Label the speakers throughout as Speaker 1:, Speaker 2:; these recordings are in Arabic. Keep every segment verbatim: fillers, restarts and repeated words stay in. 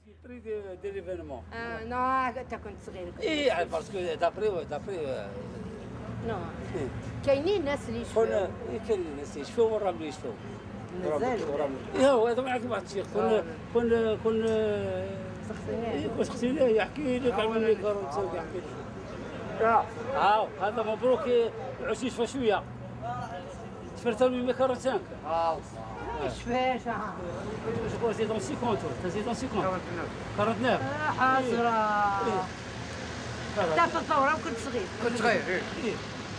Speaker 1: بري دي ليفينمون.
Speaker 2: اه نو انت كنت صغير.
Speaker 1: اي باسكو دابري دابري
Speaker 2: نو كاينين ناس اللي يشوفوا.
Speaker 1: كاين ناس يشوفوا والرمل يشوفوا.
Speaker 2: مازال.
Speaker 1: اي هو هذا معك واحد الشيخ كون كون كون
Speaker 2: سقسيناه.
Speaker 1: سقسيناه يحكي لك على ملي كارون تسوق يحكي لك. اه هذا مبروك عشيش شويه شويه. تفرتوا من كارون خمسة. اه
Speaker 2: شفاش
Speaker 1: جو كوا سي دون خمسين سي دون خمسين تسعة وأربعين
Speaker 2: حاضرة. انت في الثورة وكنت صغير.
Speaker 3: كنت صغير ايه.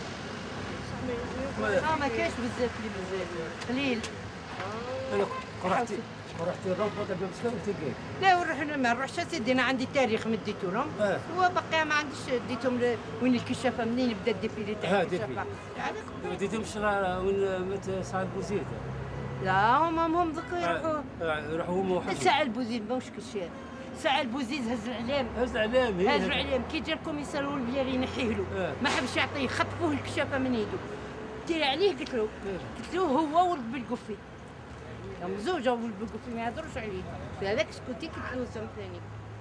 Speaker 2: اه ما كاينش بزاف اللي بزاف قليل.
Speaker 1: انا رحتي رحتي الروضه دابا مسكين تلقاي.
Speaker 2: لا ونروح ما نروحش اسيدي انا عندي تاريخ ما ديتو لهم.
Speaker 1: اه.
Speaker 2: وباقي ما عنديش ديتهم ل... وين الكشافه منين بدا الديفيلي تاع الكشافه.
Speaker 1: ما ديتهمش وين مات سعد بوزيد.
Speaker 2: لا هما هم دوك يروحوا
Speaker 1: يروحوا هما وحدهم.
Speaker 2: سعد بوزيد ماهوش كشاف. سعد بوزيد هز العلام.
Speaker 1: هز العلام
Speaker 2: هز العلام كي جا الكوميسار والبياري ينحيه له. اه. ما حبش يعطيه خطفوه الكشافه من يده. تيري عليه قلت له قلت له هو ولد بالقفي. هم زوجة ولد بالقفي ما يهضروش عليه. في هذاك سكوتي قلت له سام ثاني.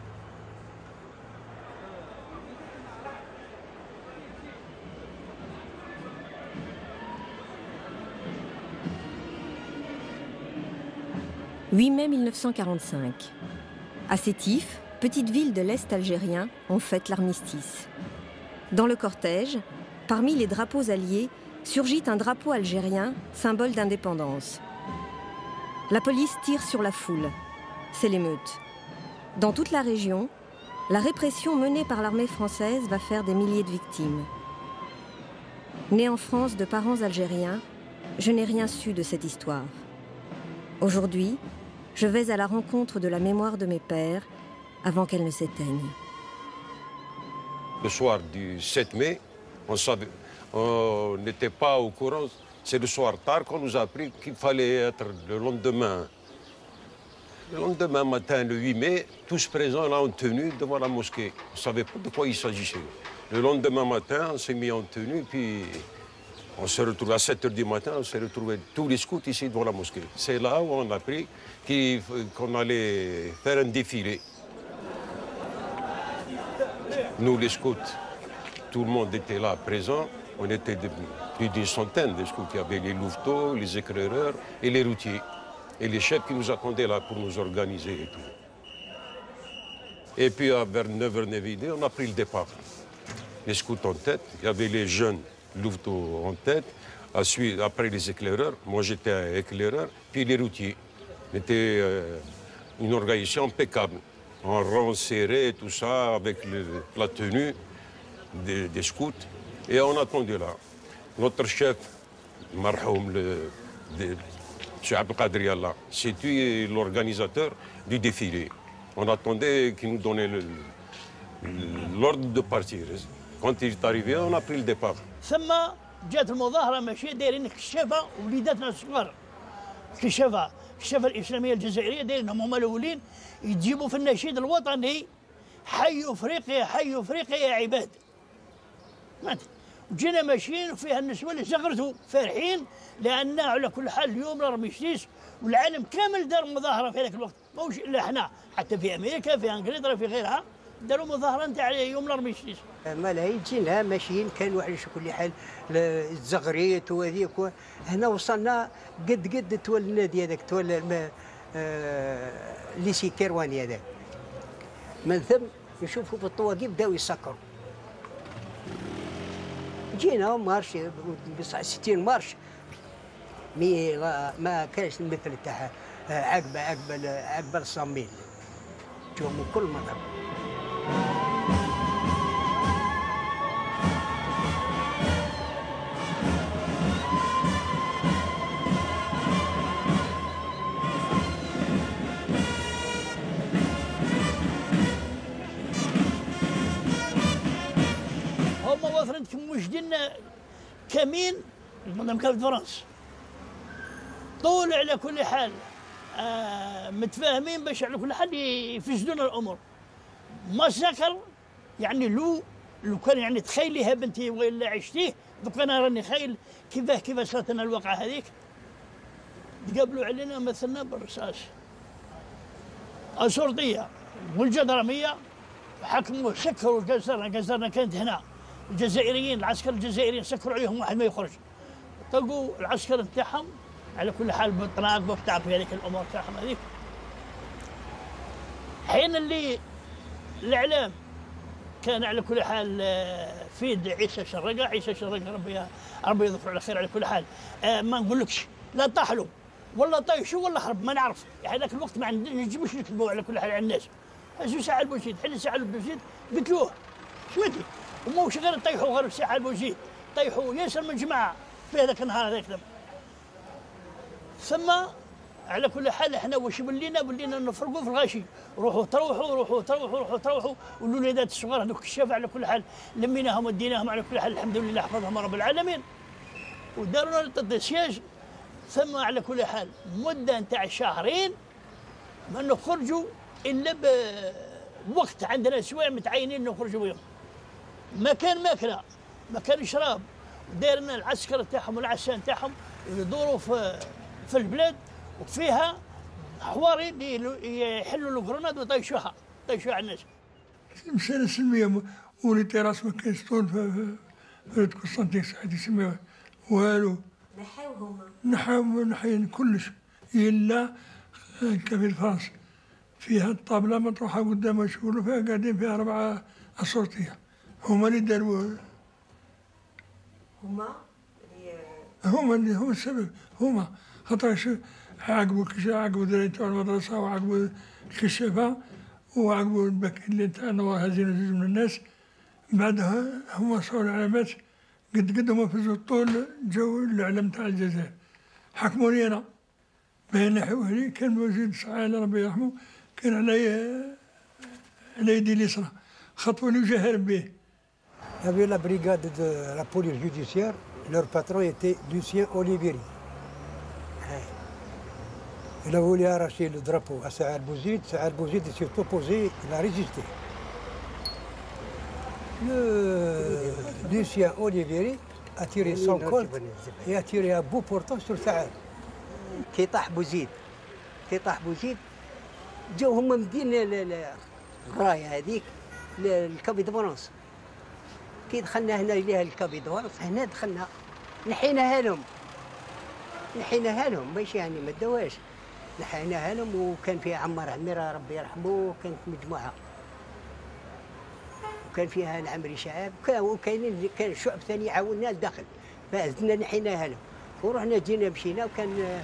Speaker 4: huit mai mille neuf cent quarante-cinq. À Sétif, petite ville de l'Est algérien, on fête l'armistice. Dans le cortège, parmi les drapeaux alliés, surgit un drapeau algérien, symbole d'indépendance. La police tire sur la foule. C'est l'émeute. Dans toute la région, la répression menée par l'armée française va faire des milliers de victimes. Née en France de parents algériens, je n'ai rien su de cette histoire. Aujourd'hui, je vais à la rencontre de la mémoire de mes pères avant qu'elle ne s'éteigne.
Speaker 5: Le soir du sept mai, on savait, on n'était pas au courant. C'est le soir tard qu'on nous a appris qu'il fallait être le lendemain. Le lendemain matin, le huit mai, tous présents là en tenue devant la mosquée. On ne savait pas de quoi il s'agissait. Le lendemain matin, on s'est mis en tenue, puis on s'est retrouvé à sept heures du matin, on s'est retrouvé tous les scouts ici devant la mosquée. C'est là où on a appris qu'on allait faire un défilé. Nous, les scouts, tout le monde était là présent. On était de, plus d'une centaine de scouts. Il y avait les louveteaux, les éclaireurs et les routiers. Et les chefs qui nous attendaient là pour nous organiser et tout. Et puis vers neuf heures neuf heures, on a pris le départ. Les scouts en tête, il y avait les jeunes louveteaux en tête, après les éclaireurs, moi j'étais éclaireur, puis les routiers. C'était euh, une organisation impeccable, en rang serré, tout ça, avec le, la tenue des, des scouts. Et on attendait là. Notre chef, Marhoum, le M. Abdelkader Allah, c'était l'organisateur du défilé. On attendait qu'il nous donnait l'ordre de partir. Quand il est arrivé, on a pris le départ.
Speaker 6: ثم جات المظاهره ماشي دايرين كشافه وليداتنا الصغار كشافه الكشافه الاسلاميه الجزائريه دايرينهم هما الاولين يجيبوا في النشيد الوطني حي افريقيا حي افريقيا يا عباد. وجينا ماشيين وفيها النسوه اللي زغرتوا فرحين لان على كل حال اليوم الارميستيس والعالم كامل دار مظاهره في هذاك الوقت ماهوش الا حنا حتى في امريكا في انجلترا في غيرها داروا مظاهره نتاع يوم الارميستيس.
Speaker 3: مالا جينا ماشيين كانوا على كل حال الزغريت وهذيك هنا وصلنا قد قد تولى النادي هذاك تولى ليسي كيرواني هذاك من ثم يشوفوا في الطواقي بداو يسكروا. جينا مارش ستين مارش مي ما كانش المثل تاع عقبه عقبه عقبه الصميل جاو من كل مطر.
Speaker 6: هما وثرت كموجدين كمين من كاف فرنسا طول على كل حال آه متفاهمين باش على كل حال يفسدون الامور. مساكر يعني لو لو كان يعني تخيليها بنتي ولا عشتيه دوك انا راني خايل كيفاه كيفاه صارت لنا الواقعه هذيك تقابلوا علينا مثلنا بالرصاص الشرطيه والجدرميه حكموا سكروا جزرنا جزرنا كانت هنا الجزائريين العسكر الجزائريين سكروا عليهم واحد ما يخرج طلقوا العسكر نتاعهم على كل حال بالطناق بتعرف هذيك الامور تاعهم هذيك حين اللي الاعلام كان على كل حال فيد عيسى شرقه عيسى شرقه ربي ربي يذكره على خير على كل حال آه ما نقولكش لا طاحلوا ولا طيشوا ولا حرب ما نعرف يعني ذاك الوقت ما نجموش نكذبوا على كل حال على الناس هزوا ساعه البوزيد حل ساعه البوزيد قتلوه سويتي وماهوش غير طيحوا غير ساعه البوزيد طيحوا ياسر من جماعه في هذاك النهار هذاك ثم على كل حال احنا واش ولينا ولينا نفرقوا في الغاشي روحوا تروحوا روحوا تروحوا روحوا تروحوا والوليدات الصغار هذوك الشافع على كل حال لميناهم وديناهم على كل حال الحمد لله حفظهم رب العالمين وداروا لنا السياج ثم على كل حال مده نتاع شهرين ما نخرجوا الا بوقت عندنا سوايع متعينين نخرجوا بهم ما كان ماكله ما كان شراب دايرنا العسكر تاعهم والعسان تاعهم يدوروا في في البلاد وفيها حواري يحلوا الكرونات ويطيشوها يطيشوها على الناس.
Speaker 7: مسألة سلمية وليتي راس ما كاينش طول في قسطنطين سعيد يسميوها والو.
Speaker 4: نحاو هما.
Speaker 7: نحاو نحيين كلش إلا كفيل فرنسا فيها الطابلة مطروحة قدام يشوفوا فيها قاعدين فيها أربعة أسورتية هما اللي داروا.
Speaker 4: هما؟
Speaker 7: هما اللي هما السبب هما خاطر عاقبوا عاقبوا الدراري تاع المدرسة وعاقبوا الكشافة وعاقبوا الباكين اللي تاعنا وهزينا جوج من الناس بعدها هما صاروا العلامات قد قد هما فزوا الطول جو الإعلام تاع الجزائر حكموني أنا بين حوالي كان موجود سعالة ربي يرحمه كان علي على يدي اليسرى خطفوني وجاهر به.
Speaker 3: Il y avait la brigade de la police judiciaire, leur patron était Lucien Olivieri. Il a voulu arracher le drapeau à Saad Bouzid, Saad Bouzid s'est opposé, il a résisté. Le Lucien Olivieri a tiré son col et a tiré à bout portant sur Saad.
Speaker 8: كي طاح بوزيد كي طاح بوزيد جاو هما مدين الغرايه هذيك للكابي دفرنس كي دخلنا هنا ليها الكابي دفرنس هنا دخلنا نحيناها لهم نحيناها لهم ماشي يعني ما داواش نحيناها لهم وكان فيها عمار عميره ربي يرحمه وكانت مجموعه وكان فيها العمري شعاب وكاينين كان شعب ثاني عاوننا لداخل فزدنا نحيناها لهم ورحنا جينا مشينا وكان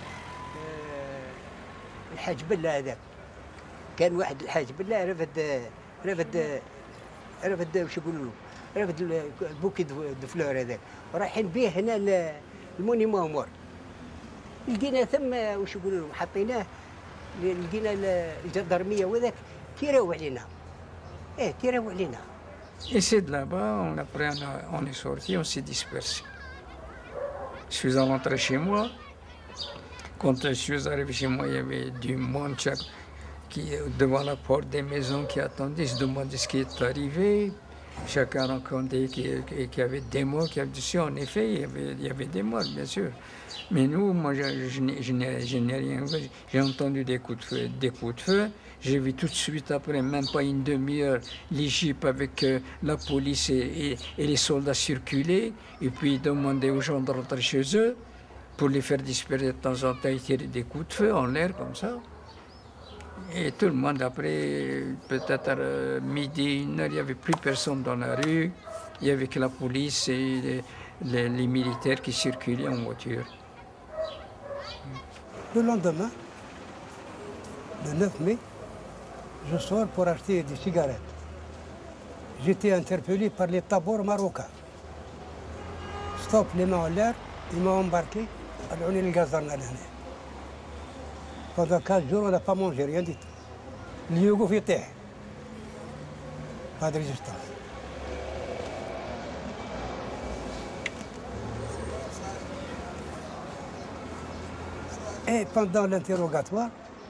Speaker 8: الحاج بله هذاك كان واحد الحاج بله رفد رفد رفد واش يقولوا له رفد البوكي دو فلور هذاك ورايحين به هنا المونيمون مور لقينا ثم واش يقولوا له حطيناه لقينا الجدرميه وذاك تيراو علينا ايه تيراو علينا.
Speaker 9: Et c'est de là-bas, on, après on, a, on est sorti, on s'est dispersé. Je suis rentré chez moi. Quand je suis arrivé chez moi, il y avait du monde qui, devant la porte des maisons qui attendaient. Je demandais ce qui est arrivé. Chacun racontait qu'il y avait des morts, qu'il y avait dessus. En effet, il y avait, il y avait des morts, bien sûr. Mais nous, moi, je, je, je n'ai rien vu. J'ai entendu des coups de feu. Des coups de feu. J'ai vu tout de suite après, même pas une demi-heure, les jeeps avec euh, la police et, et, et les soldats circuler, et puis demander aux gens de rentrer chez eux pour les faire disparaître de temps en temps et tirer des coups de feu en l'air comme ça. Et tout le monde, après, peut-être euh, midi, une heure, il n'y avait plus personne dans la rue, il n'y avait que la police et les, les, les militaires qui circulaient en voiture.
Speaker 3: Le lendemain, le neuf mai, je sors pour acheter des cigarettes. J'étais interpellé par les tabours marocains. Stop les mains en l'air, ils m'ont embarqué à l'Union de Gazarna. Pendant quinze jours, on n'a pas mangé, rien du tout. L'Yogo était. Pas de résistance. Et pendant l'interrogatoire,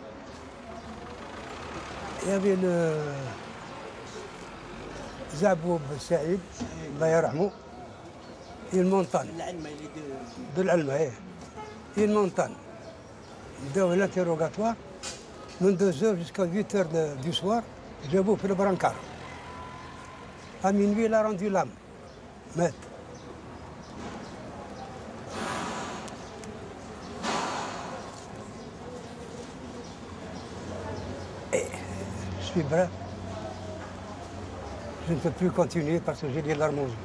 Speaker 3: il y avait le Zaboub Saïd, Allah yarhamou, une montagne. De l'Alma, une montagne. Dans l'interrogatoire, de deux heures jusqu'à huit heures du soir, جابوه في البرانكار. امين فيلا روندي لام مات. Je suis bref. Je ne peux plus continuer parce que j'ai des larmes aux yeux.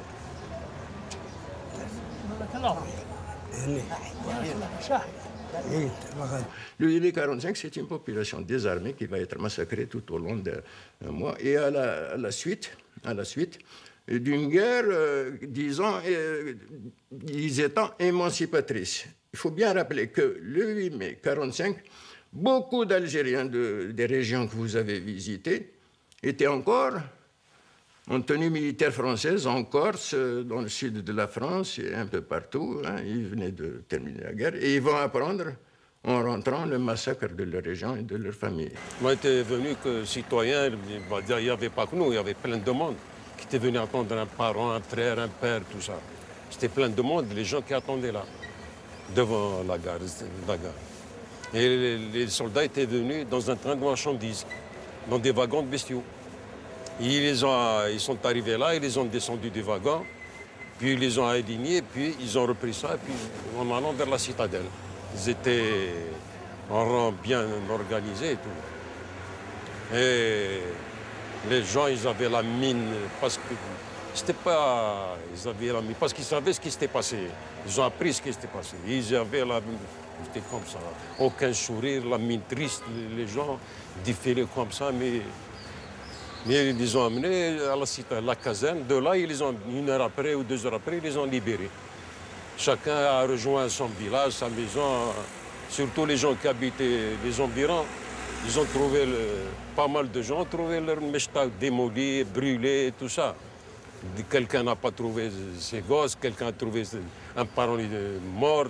Speaker 10: Le Yéli quarante-cinq, c'est une population désarmée qui va être massacrée tout au long de mois. Et à la, à la suite, à la suite d'une guerre, euh, disons, euh, disait émancipatrice. Il faut bien rappeler que le huit mai quarante-cinq, beaucoup d'Algériens de, des régions que vous avez visitées étaient encore en tenue militaire française, en Corse, dans le sud de la France et un peu partout. Hein. Ils venaient de terminer la guerre et ils vont apprendre, en rentrant, le massacre de leur région et de leur famille.
Speaker 5: On était venus que citoyens, il n'y avait pas que nous, il y avait plein de monde qui étaient venus attendre un parent, un frère, un père, tout ça. C'était plein de monde, les gens qui attendaient là, devant la gare. La gare. Et les, les soldats étaient venus dans un train de marchandises, dans des wagons de bestiaux. Ils, les ont, ils sont arrivés là, ils les ont descendus du wagon, puis ils les ont alignés, puis ils ont repris ça, et puis en allant vers la citadelle. Ils étaient en rang bien organisé et tout. Et les gens, ils avaient la mine, parce que c'était pas... Ils avaient la mine, parce qu'ils savaient ce qui s'était passé. Ils ont appris ce qui s'était passé. Ils avaient la mine, c'était comme ça. Aucun sourire, la mine triste, les gens défilaient comme ça, mais... Mais ils les ont amenés à la cité, à la caserne. De là, ils les ont, une heure après ou deux heures après, ils les ont libérés. Chacun a rejoint son village, sa maison. Surtout les gens qui habitaient les environs, ils ont trouvé, le, pas mal de gens ont trouvé leur meshta démoli, brûlé, tout ça. Quelqu'un n'a pas trouvé ses gosses, quelqu'un a trouvé un parent mort.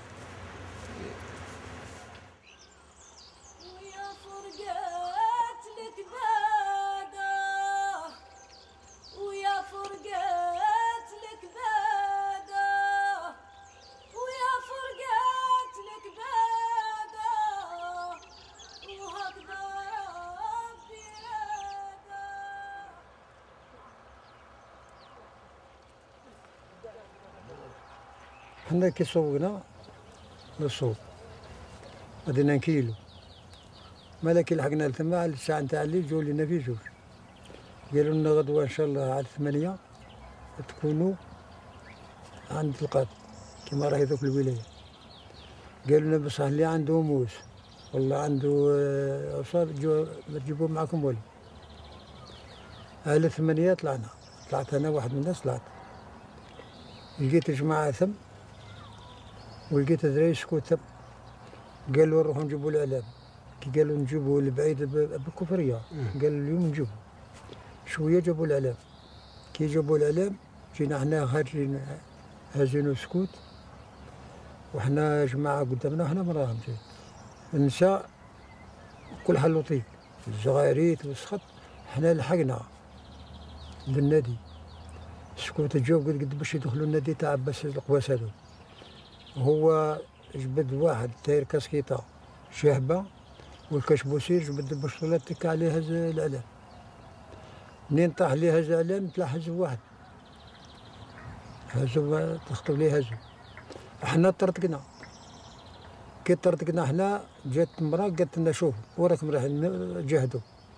Speaker 3: حنا كي سوقنا للسوق غادينا كيلو مالا كي لحقنا لتما على الساعة نتاع الليل جاو لينا في جوج قالوا لنا غدوة إن شاء الله على ثمانية تكونوا عند القاضي كيما راهي ذوك الولاية. قالوا لنا بصح اللي عنده موس ولا عنده عصاب ما تجيبوا معاكم والو. على ثمانية طلعنا، طلعت أنا واحد من الناس طلعت لقيت جماعة ثم ولقيت دراري سكوت ثم قالوا نروحوا نجيبوا الإعلام. كي قالوا نجيبوا البعيد بالكفرية قالوا اليوم نجيبوا شوية جابوا الإعلام. كي جابوا الإعلام جينا حنا خارجين هازين سكوت وحنا جماعة قدامنا وحنا مراهم جاي النساء كل حل لطيف الزغاريت والسخط. حنا لحقنا للنادي سكوت جاو قد قد باش يدخلوا النادي تاع عباس القواس هذو. هو جبد واحد داير كاسكيطة شاهبة والكشبوسير جبد البشطولات تكا عليه هز الإعلام. منين طاح ليه هز الإعلام طلع هزو واحد هزو تخطب ليه هزو. احنا طرطقنا كي طرطقنا حنا جات مرا قالت لنا شوف وراكم رايحين جاهدوا.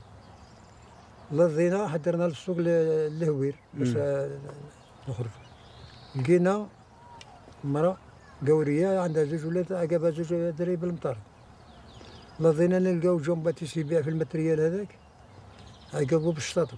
Speaker 3: لضينا حضرنا للسوق للهوير باش نخرجوا. لقينا مرا قوريه عندها زوج ولاد عقبها زوج دراري بالمطار. لضينا نلقاو جومباتيس يبيع في الماتريال هذاك عقبو بالشطاطو.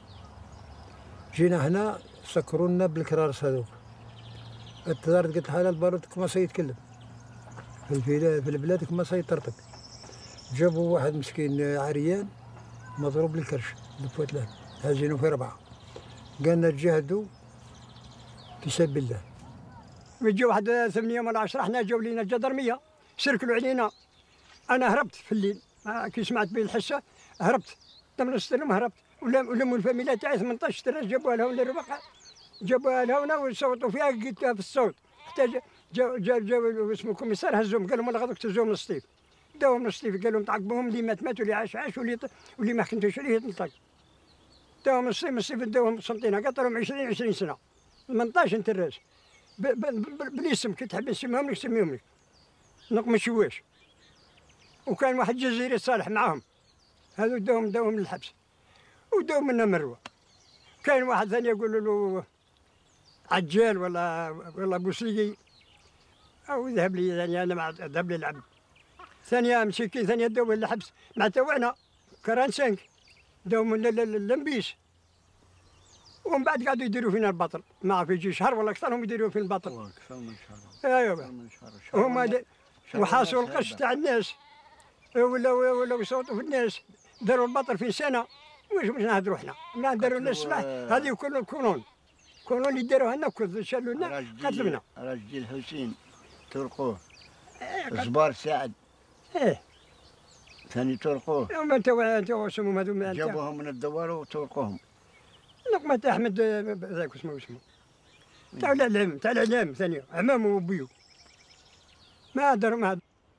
Speaker 3: جينا هنا سكرونا بالكرارس هذوك. التدار قلت حالة البارود كما سيتكلم في البلاد في البلاد كما سيطرطق. جابوا واحد مسكين عريان مضروب للكرش بفوت له هازينو في ربعه. قالنا تجاهدوا في سبيل الله.
Speaker 11: ويجي واحد ثمانية من عشرة حنا جاو لينا الجدرمية سركلوا علينا. أنا هربت في الليل كي سمعت به الحسة هربت ثمن السلم هربت ولموا الفاميلة تاعي ثمنطاش درهم جابوها لها للربقة جابوها لها هنا وصوتوا فيها لقيتها في الصوت حتى جا جا جا اسمه الكوميسار هزوهم قال لهم انا غادوك تهزوهم للسطيف. داوهم الصيف قال لهم تعاقبوهم اللي مات مات واللي عاش عاش واللي واللي ما خدمتوش عليه يطلق. داوهم الصيف الصيف داوهم سنتين قطرهم عشرين عشرين سنه ثمنطاش نتراس بالاسم كي تحب نسميهم لك سميهم لك نق ما شواش. وكان واحد جزيري صالح معاهم هذو داوهم داوهم للحبس وداو منا مروه. كاين واحد ثاني يقولوا له عجال ولا ولا بوسليقي او ذهب لي ثاني انا مع ذهب لي العبد ثانيه مسكين ثانيه داو للحبس مع توعنا كران سانك داو من اللمبيس. ومن بعد قعدوا يديروا فينا البطل ما في يجي شهر ولا اكثر هم يديروا فينا البطل.
Speaker 12: اكثر من شهر.
Speaker 11: ايوه هما وحاصوا القش تاع الناس ولا ولا يصوتوا في الناس داروا البطل في سنه. واش باش نهضروا حنا ما داروا لنا السماح هذه كل الكونون كونون اللي داروها لنا كل شالوا لنا قتلنا.
Speaker 12: راشدي الحسين طرقوه زبار سعد
Speaker 11: ايه
Speaker 12: ثاني طرقوه
Speaker 11: ما انت انت اسمهم هذو
Speaker 12: جابوهم من الدوار وطرقوهم.
Speaker 11: لقمة احمد ذاك اسمه اسمه تاع الاعلام تاع الاعلام ثاني عمامه وبيو ما داروا ما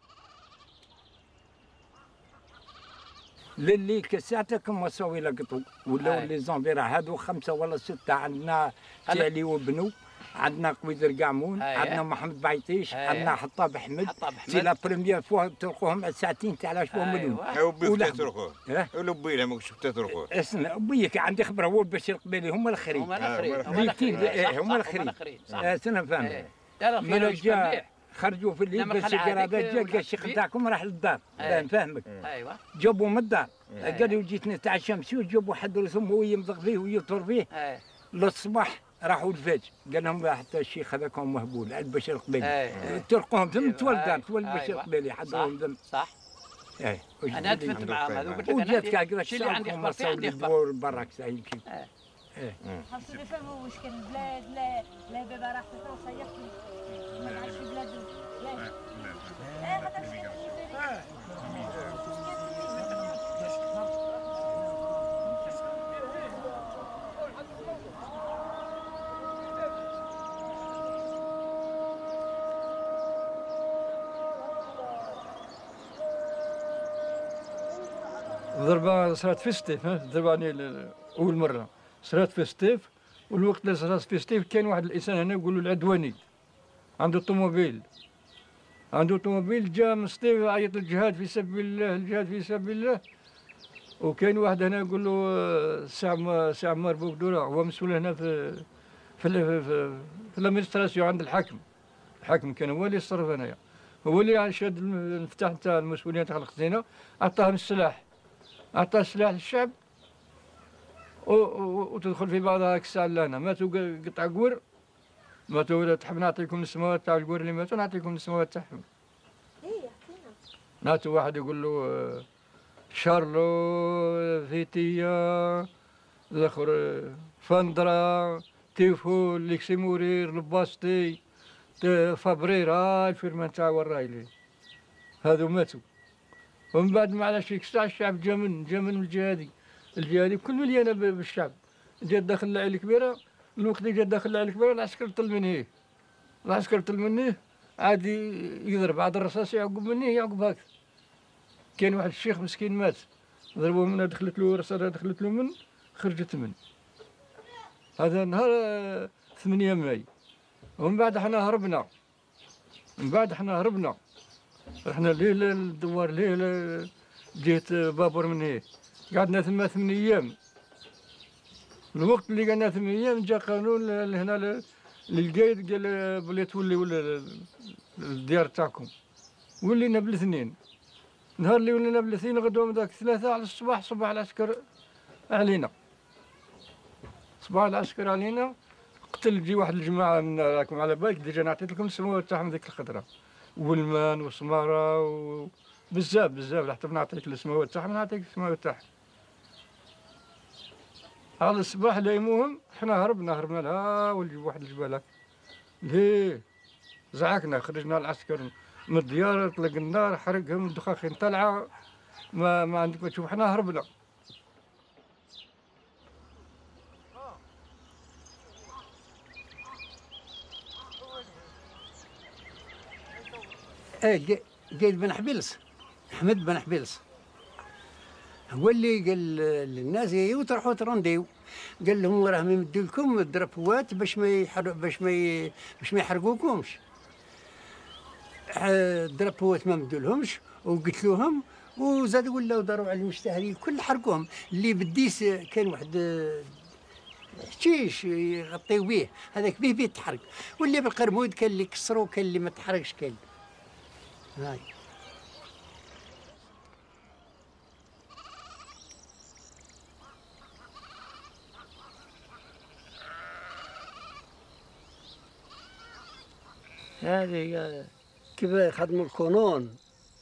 Speaker 9: للي كساعتك ما سوي لقطو ولاو لي زومبيرا هادو خمسه ولا سته. عندنا تالي وبنو، عندنا قويدر قامون، عندنا محمد بعيطيش، عندنا حطاب احمد. سي لا بريميير فوا تلقوهم ساعتين تاع لاش بو مليون.
Speaker 13: وبيك تتركوه ولا بويله ماكش تتركوه.
Speaker 9: اسمع بيك عندي خبره هو بشير القبيلي هما الاخرين.
Speaker 14: هما الاخرين
Speaker 9: هما الاخرين. انا فاهم. من جا خرجوا في الليل بس القرادات جا قال الشيخ تاعكم راح للدار. فاهمك.
Speaker 14: ايوه
Speaker 9: جابوا من الدار قالوا جيت نتعشى مسيو جابوا حد رسم هو يمضغ فيه ويطر فيه. للصباح راحوا الفجر قال لهم حتى الشيخ هذاك هو مهبول عند بشير القبيلي. تلقوهم ثم تولدان تولد بشير القبيلي حضرهم ذم.
Speaker 14: صح.
Speaker 9: ايه
Speaker 14: انا دفنت معاهم هذوك قلت لك
Speaker 9: وجات كاع كذا
Speaker 14: اللي عندي اخبار فيه عندي
Speaker 9: اخبار برك سايل كي.
Speaker 2: ايه خاصهم يفهموا واش كان البلاد لا لا بابا راح تصيفط ما نعرفش بلاد لا ايه هذا الشيء
Speaker 7: ضربة صارت في ستيف ضرباني أول مرة صارت في ستيف. والوقت اللي صارت في ستيف كان واحد الإنسان هنا يقولوا العدواني عنده طوموبيل عنده طوموبيل جا من ستيف عيط الجهاد في سبيل الله الجهاد في سبيل الله. وكاين واحد هنا يقول له سي سي عمار بوكدورة هو مسؤول هنا في في في, في, في الادمنستراسيون عند الحاكم. الحاكم كان هو اللي يصرف هنايا هو اللي شاد المفتاح نتاع المسؤولين تاع الخزينة عطاهم السلاح عطاه السلاح للشعب وتدخل في بعضها هاك الساعة لنا ماتوا قطع قور ماتوا تحب نعطيكم السماوات تاع القور اللي ماتوا نعطيكم السماوات تاعهم. ماتوا واحد يقول له شارلو فيتيا الاخر فندرا تيفو ليكسيمورير الباستي فابريرا الفيرمان تاع ورايلي هذو ماتوا. ومن بعد ما علاش يكسع الشعب جا من جا من الجهادي الجهادي كل مليانه بالشعب جا داخل العائله الكبيره. الوقت اللي جا داخل العائله الكبيره العسكر طل منيه العسكر طل منيه عاد يضرب عاد الرصاص يعقب منيه يعقب هاك. كاين واحد الشيخ مسكين مات ضربوه منه دخلت له رصاصه دخلت له من خرجت من. هذا نهار ثمانية ماي. ومن بعد حنا هربنا من بعد حنا هربنا رحنا ليه للدوار ليه جيت بابور من هيه قعدنا ثم ثمانية ايام. الوقت اللي قعدنا ثمانية ايام جا قانون لهنا للقايد قال بلي توليو الديار تاعكم. ولينا بالاثنين نهار اللي ولينا بالاثنين غدوه من ذاك ثلاثة على الصباح صباح العسكر علينا صباح العسكر علينا قتل جي واحد الجماعه من راكم على بالك ديجا نعطيت لكم السماوات تاعهم ذيك الخضره والمان وسماره وبزاف بزاف حتى نعطيك السماوات تاعهم نعطيك السماوات تاعهم. هذا الصباح لايموهم حنا هربنا هربنا لها ونجيب واحد الجبال هاك ليه زعقنا خرجنا العسكر من الديار طلق النار حرقهم الدخاخين طالعه ما ما عندك ما تشوف حنا هربنا.
Speaker 8: ايه قايد بن حبيلس
Speaker 11: احمد بن حبيلس هو اللي قال للناس يو تروحوا ترونديو، قال لهم راه يمدوا لكم الدربوات باش ما يحر... باش ما ي... باش ما يحرقوكمش. الدربوات ما مدولهمش وقتلوهم، وزاد ولاو داروا على المستهلين كل حرقوهم. اللي بديس كان واحد حشيش يغطيو به، هذاك به به تحرق، واللي بالقرمود كان اللي كسروا كان اللي ما تحرقش كان. هاي هذه كيف يخدموا الكونون.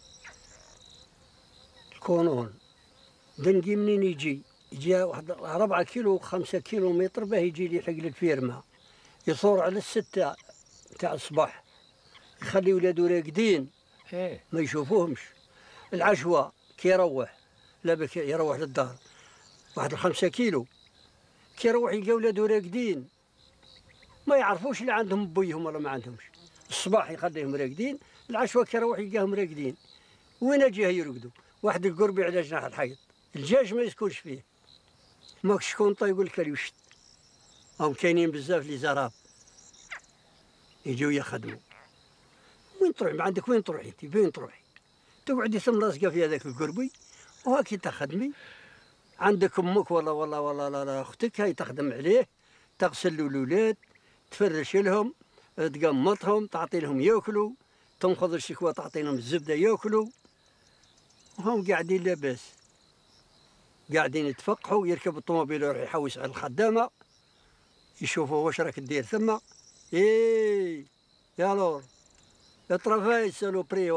Speaker 11: الكونون دنقي منين يجي؟ يجي واحد أربعة كيلو خمسة كيلو متر باه يجي لي حق الفيرما، يصور على الستة تاع الصباح، يخلي ولادو راقدين ما يشوفوهمش. العشوة كي يروح لابد يروح للدار واحد الخمسة كيلو، كي يروح يلقى ولادو راقدين ما يعرفوش اللي عندهم بويهم ولا ما عندهمش. الصباح يخليهم راقدين، العشوة كي يروح يلقاهم راقدين. وين جهه يرقدوا؟ واحد القربي على جناح الحيط، الدجاج ما يسكنش فيه، ماكش شكون يقول لك الوشت. هم كاينين بزاف لي زراب يجيو يخدموا. وين تروح؟ ما عندك وين تروحي انت؟ فين تروحي؟ تقعدي ثم لاصقه في هذاك القربي وهاكي تخدمي. عندك امك ولا ولا ولا لا لا اختك هاي تخدم عليه، تغسل له الاولاد، تفرش لهم، تقمطهم، تعطي لهم ياكلوا، تنخذ الشكوى تعطي لهم الزبده ياكلوا، وهم قاعدين لاباس، قاعدين يتفقحوا. يركب الطوموبيل يروح يحوس على الخدامه، يشوفوا واش راك دير ثم. ايه يا لور le travail c'est le prix.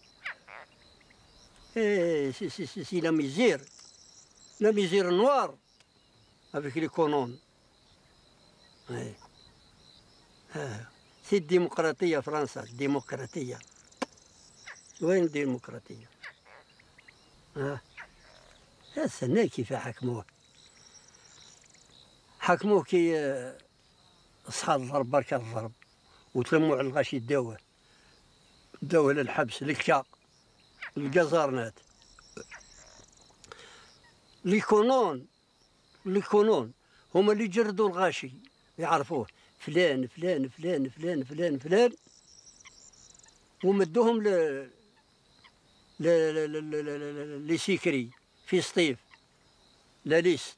Speaker 11: Eh, c'est la misère, la misère noire avec les colons. Ouais. Ah. C'est الديمقراطية فرنسا، الديمقراطية. وين الديمقراطية؟ ها آه. السنة كيف حكموه؟ حكموه كي أصحاب الضرب بركة الضرب وتلموا على الغاشي الدواء، داوه للحبس الكشا القزارنات. لي كونون لي كونون هما اللي جردوا الغاشي، يعرفوه فلان فلان فلان فلان فلان فلان، ومدوهم ل ل ل لي سيكري في سطيف لا ليست.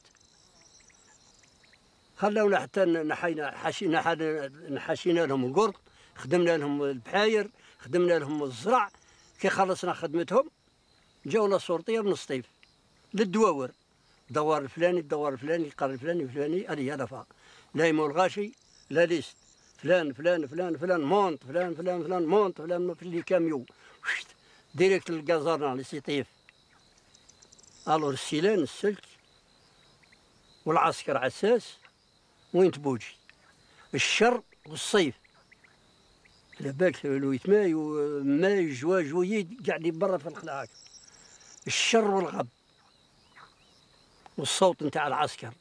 Speaker 11: خلاونا حتى نحينا حشينا نحشينا لهم القرط، خدمنا لهم البحاير، خدمنا لهم الزرع. كي خلصنا خدمتهم جاونا الشرطيه من السطيف للدواور، دوار الفلاني الدوار الفلاني القرن الفلاني الفلاني هذه هدفها. لا يمو الغاشي لا ليست فلان فلان فلان فلان مونت فلان فلان فلان مونت فلان في لي كاميو ديريكت للكازارنا لسطيف. الور السيلان السلك والعسكر عساس وين تبوجي الشر والصيف. على بالك لويت ماي وماي جوا جويد قاعدين برا في الخلاعات. الشر والغب والصوت نتاع العسكر.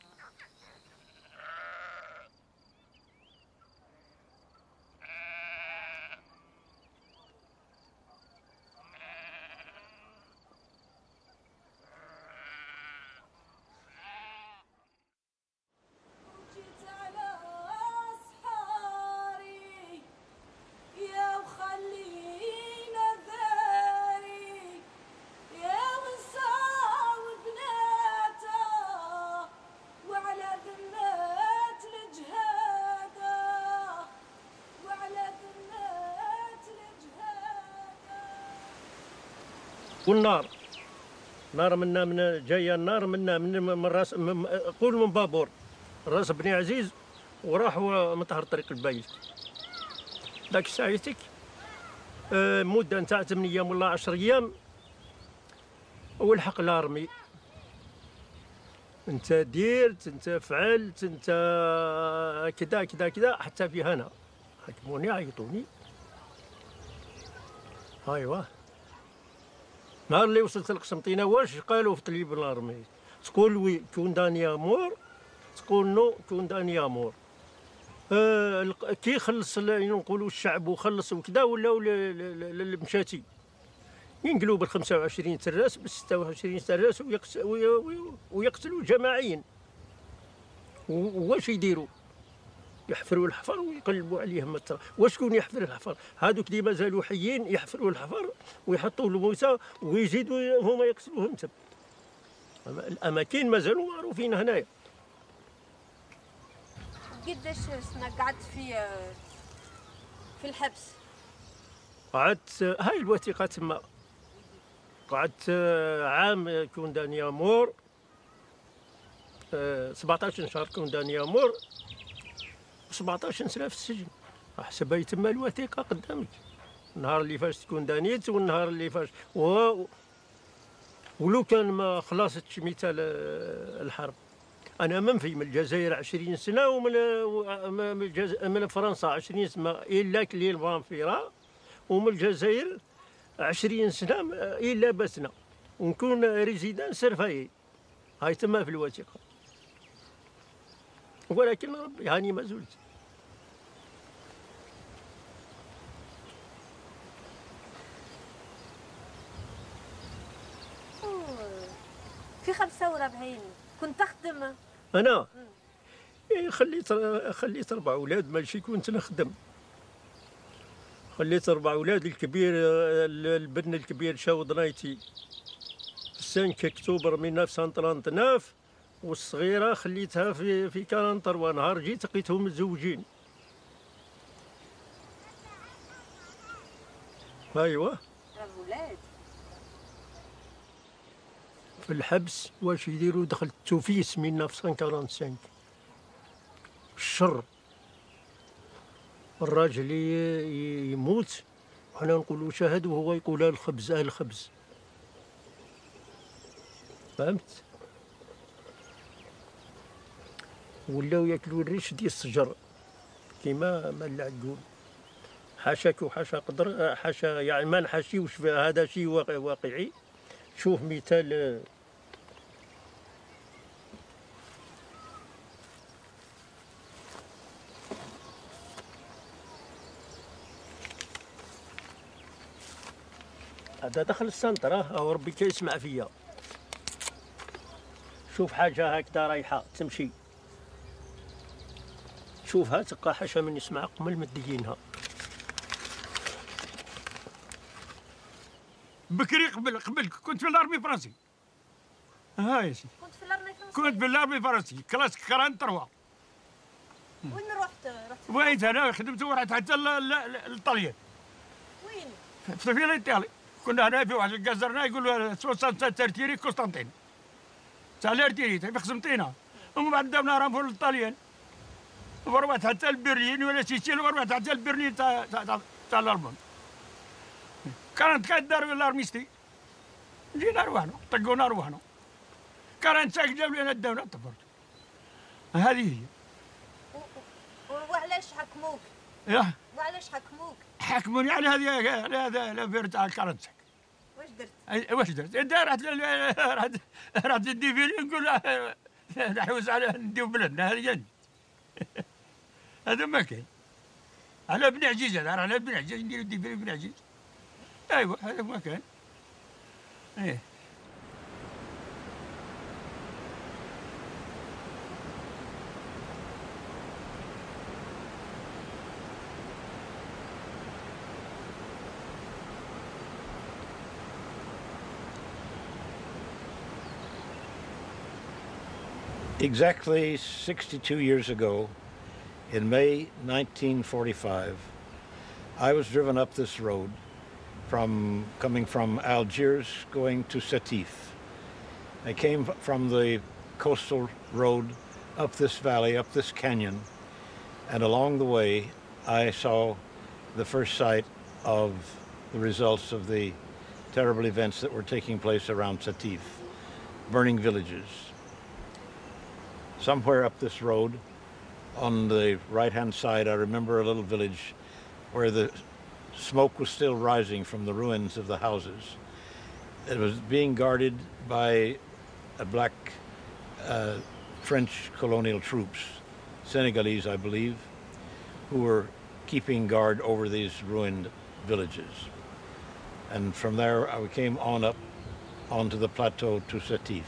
Speaker 15: والنار نار منا من جايه النار منا من من راس قول من بابور راس بني عزيز وراحوا مطهر طريق البايت. ذاك ساعتك آه مده نتاع ثمانية ايام ولا عشر ايام والحق الارمي. انت ديرت انت فعلت انت كذا كذا كذا حتى في هنا حكموني عيطوني. ايوه نهار اللي وصلت لقسنطينة واش قالوا في طليب الارمي؟ تقول وي كون داني امور، تقول نو كون داني امور. آه كي خلص نقولوا الشعب وخلص وكذا ولاو المشاتي ينقلوا بال خمسة وعشرين تراس بال ستة وعشرين تراس ويقتلوا جماعيا. واش يديروا؟ يحفروا الحفر ويقلبوا عليهم التراب. وشكون يحفر الحفر؟ هذوك اللي مازالوا حيين يحفروا الحفر ويحطوا الموسى ويزيدوا هما يقتلوهم تم. الاماكن مازالوا معروفين هنايا.
Speaker 16: قداش سنة قعدت في في الحبس؟
Speaker 15: قعدت هاي الوثيقة تما قعدت عام كوندانيا مور، سبعطاش شهر كوندانيا مور وسبعطاش سنة في السجن. حسب يتم الوثيقة قدامك، النهار اللي فاش كوندانيت والنهار اللي فاش و... ولو كان ما خلصتش مثال الحرب. أنا منفي من الجزائر عشرين سنة ومن من, الجز... من فرنسا عشرين سنة إلا كلي الفانفيرا، ومن الجزائر عشرين سنة إلا بسنا ونكون ريزيدان سرفاي. هاي تما في الوثيقة، ولكن ربي هاني ما زلت.
Speaker 16: في خمسة وربعين كنت تخدم؟
Speaker 15: أنا إيه خليت خليت أربع أولاد، ماشي كنت نخدم. خليت أربع أولاد، الكبير البن الكبير شاود نايتي في خمسة أكتوبر ألف وتسعمائة وثلاثة وثلاثين، والصغيرة خليتها في في كالانتر، ونهار جيت لقيتهم متزوجين. أيوه
Speaker 16: الأولاد
Speaker 15: في الحبس. واش يديروا؟ دخلت توفيس من ألف وتسعمائة وخمسة وأربعين. الشر الراجل يموت وحنا نقولوا شهد وهو يقول الخبز الخبز. فهمت؟ ولاو ياكلوا الريش ديال الشجر كيما ما العقول. حاشاك وحاشا قدر، حاشا يعني ما نحاشيوش، هذا شيء واقعي. شوف مثال هذا دخل السنتر، اه ربي كيسمع فيا. شوف حاجة هكذا رايحة تمشي، شوفها تلقى حاشا من يسمع قمل مديينها.
Speaker 17: بكري قبل قبل كنت في الارمي الفرنسي. ها يا سيدي
Speaker 16: كنت في الارمي الفرنسي.
Speaker 17: كنت في الارمي الفرنسي كلاس كران تروا.
Speaker 16: وين رحت؟ رحت
Speaker 17: وين انا خدمت ورحت حتى للطليان.
Speaker 16: وين؟
Speaker 17: في سفينة الايطالي. كنا هنا في واحد الجزرنا يقولوا سوسان ترتيري قسطنطين. تاع الارتيري في خصمتينا. ومن بعد داونا راه في الطليان. ورحت حتى لبرلين ولا سيسيل، ورحت حتى لبرلين تاع تاع تاع الالمان. كانت كدار الارميستي. جينا رواحنا طقونا رواحنا. كانت ساك جاب لنا الدولة تفرت. هذه هي.
Speaker 16: وعلاش حكموك؟
Speaker 17: ياه
Speaker 16: وعلاش حكموك؟
Speaker 17: حكموني على هذه على هذا الافير تاع الكرنسك.
Speaker 16: واش درت؟
Speaker 17: واش درت؟ رحت رحت رحت الديفيلي نقول نحوس على نديو بلدنا هذه. هذا ما كاين. على بن عزيز، هذا على بن عزيز نديرو الديفيلي بن عزيز. ايوه هذا ما كان. ايه
Speaker 18: Exactly sixty-two years ago, in May nineteen forty-five, I was driven up this road from coming from Algiers going to Sétif. I came from the coastal road up this valley, up this canyon, and along the way I saw the first sight of the results of the terrible events that were taking place around Sétif, burning villages. Somewhere up this road, on the right-hand side, I remember a little village where the smoke was still rising from the ruins of the houses. It was being guarded by a black uh, French colonial troops, Senegalese, I believe, who were keeping guard over these ruined villages. And from there, we came on up onto the plateau to Sétif.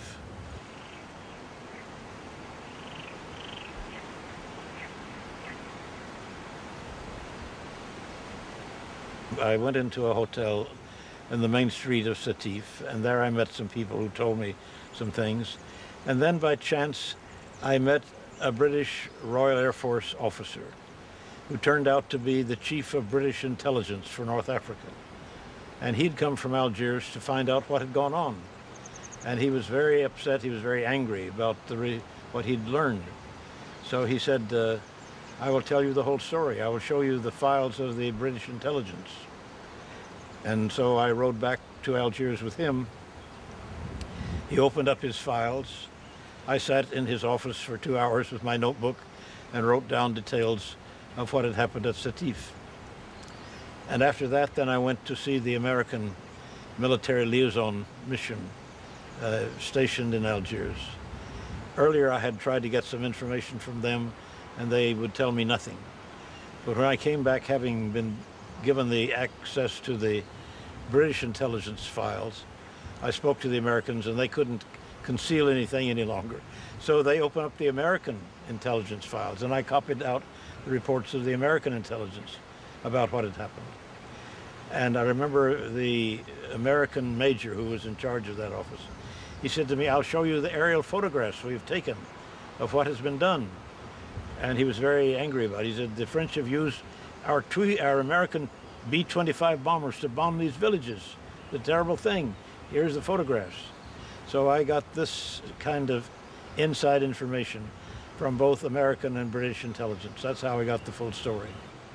Speaker 18: I went into a hotel in the main street of Sétif, and there I met some people who told me some things. And then by chance, I met a British Royal Air Force officer who turned out to be the chief of British intelligence for North Africa. And he'd come from Algiers to find out what had gone on. And he was very upset, he was very angry about the re what he'd learned. So he said, uh, I will tell you the whole story. I will show you the files of the British intelligence. And so I rode back to Algiers with him. He opened up his files. I sat in his office for two hours with my notebook and wrote down details of what had happened at Sétif. And after that, then I went to see the American military liaison mission uh, stationed in Algiers. Earlier, I had tried to get some information from them, and they would tell me nothing. But when I came back, having been given the access to the British intelligence files, I spoke to the Americans, and they couldn't conceal anything any longer. So they opened up the American intelligence files, and I copied out the reports of the American intelligence about what had happened. And I remember the American major who was in charge of that office. He said to me, I'll show you the aerial photographs we've taken of what has been done. And he was very angry about it. He said, the French have used our, our American B twenty-five bombers to bomb these villages. The terrible thing. Here's the photographs. So I got this kind of inside information from both American and British intelligence. That's how I got the full story.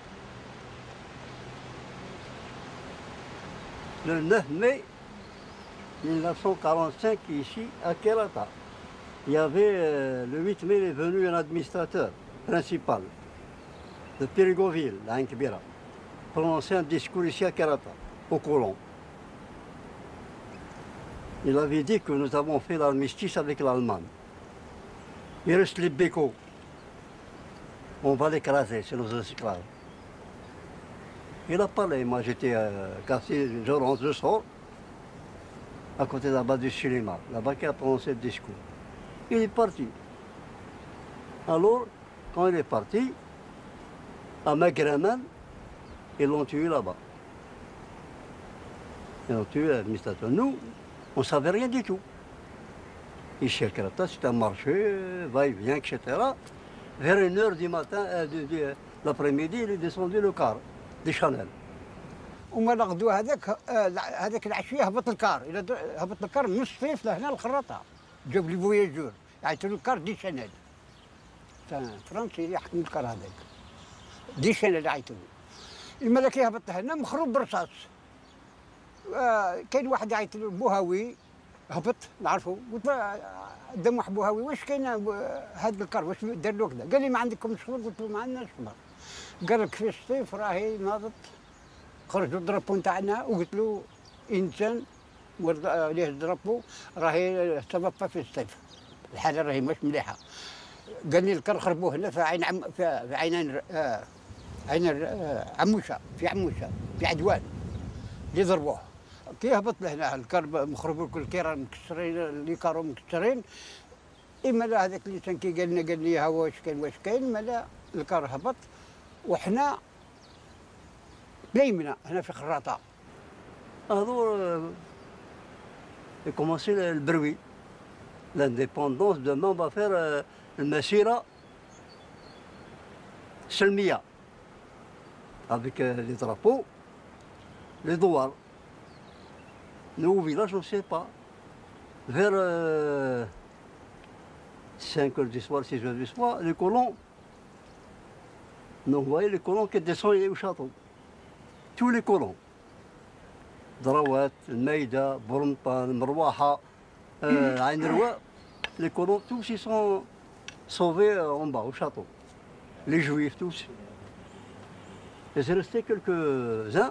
Speaker 19: Le neuf mai mille neuf cent quarante-cinq, ici, à Kerata, il y avait, euh, le huit mai, il est venu un administrateur principal de Périgoville, la Ankbira, prononcer un discours ici à Kerata, au colon. Il avait dit que nous avons fait l'armistice avec l'Allemagne. Il reste les bécots. On va l'écraser, c'est nos esclaves. Il a parlé, moi j'étais euh, cassé, je rentre, je sors, à côté de la base du cinéma, là-bas qui a prononcé le discours. Il est parti. Alors, quand il est parti, à Magraman, ils l'ont tué là-bas. Ils l'ont tué l'administrateur. Nous, on ne savait rien du tout. Ici à Kerata, c'est un marché, va-et-vient, et cetera. Vers une heure du matin, euh, de, de, l'après-midi, il est descendu le car دي شانيل.
Speaker 11: وما نغدو هذاك هذاك العشيه هبط الكار، الى هبط الكار من الصيف لهنا الخراطه، جاب لي فوياجور عيطوا له الكار دي شانيل. كان فرنسي اللي يحكم الكار هذاك. دي شانيل عيطوا له. اما لك يهبط هنا مخروب بالرصاص. آه كاين واحد يعيط له بوهاوي هبط نعرفه، قلت له دم واحد بوهاوي واش كاين هذا الكار واش دار له كذا؟ قال لي ما عندكم صبر، قلت له ما عندناش صبر. قال لك في الصيف راهي ناضت، خرجوا الدرابو نتاعنا وقلت له انسان ليه الدرابو راهي سبب في الصيف، الحاله راهي مش مليحه. قال لي الكر خربوه هنا في عين عم في عينين آه عين آه عموشه، في عموشه في عدوان اللي ضربوه. كي هبط لهنا الكر مخربوا كل كيرا مكسرين، اللي كارو مكسرين. اما لا هذاك الانسان كي قال لنا قال لي ها واش كاين واش كاين، ما لا الكر هبط وحنا بلايمنا هنا في خراطه.
Speaker 19: Alors, j'ai commencé le bruit. L'indépendance, demain, on va faire euh, le Massira Selmia, avec euh, les drapeaux, les douars. Nous, au village, on ne sait pas. Vers euh, cinq heures du soir, six heures du soir, les colons, nous voyons les colons qui descendent au château. Tous les colons. Drawat, Maïda, Bourmpan, Mrouaha, Ain Roua, les colons, tous ils sont sauvés en bas, au château. Les juifs, tous. Il s'est resté quelques-uns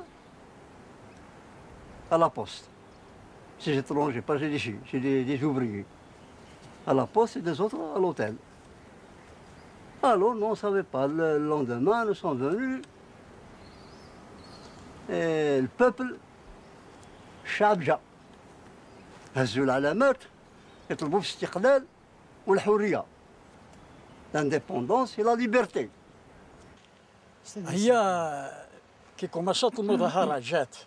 Speaker 19: à la poste. Ces étrangers, pas des ici, c'est des, des ouvriers. À la poste et des autres à l'hôtel. Alors, nous, on ne savait pas. Le lendemain, nous sommes venus. Et le peuple الشعب جا هزوا العلامات يطلبوا في الاستقلال والحريه لانديبوندونس لا ليبرتي.
Speaker 20: هي كي كوماشات المظاهرة جات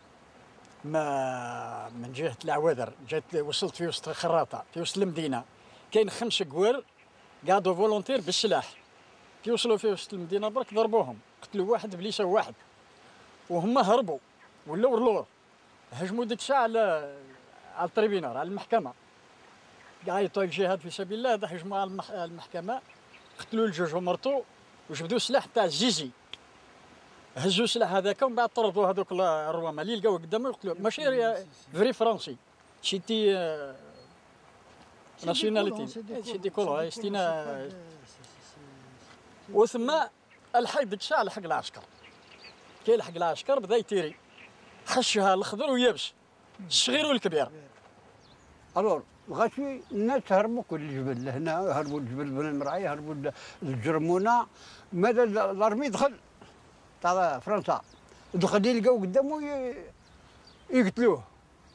Speaker 20: ما من جهة العواذر، جات وصلت في وسط خراطة في وسط المدينة، كاين خمس كوار قعدوا فولونتير بالسلاح، كي وصلوا في وسط المدينة برك ضربوهم، قتلوا واحد بليسة واحد، وهم هربوا ولاو اللور، هجموا ديك الساعة على على التريبينال على المحكمة، عيطوا الجهاد في سبيل الله، هجموا على المحكمة، قتلوا الجوج ومرتو وجبدوا السلاح تاع الزيزي، هزوا السلاح هذاك ومن بعد طردوا هذوك الروامه اللي لقاو قدامهم يقتلوا، ماشي فري فرنسي، شيتي ناسيوناليتي، شيتي كولو ستينا، وثم الحق ديك الساعه لحق العسكر، كي لحق العسكر بدا يتيري، خشها الخضر ويابس، الصغير والكبير.
Speaker 11: الور غاشي الناس هربوا كل الجبل لهنا، هربوا الجبل بن المرعي، هربوا الجرمونه، ماذا الارمي دخل تاع فرنسا، دخل يلقاو قدامه يقتلوه.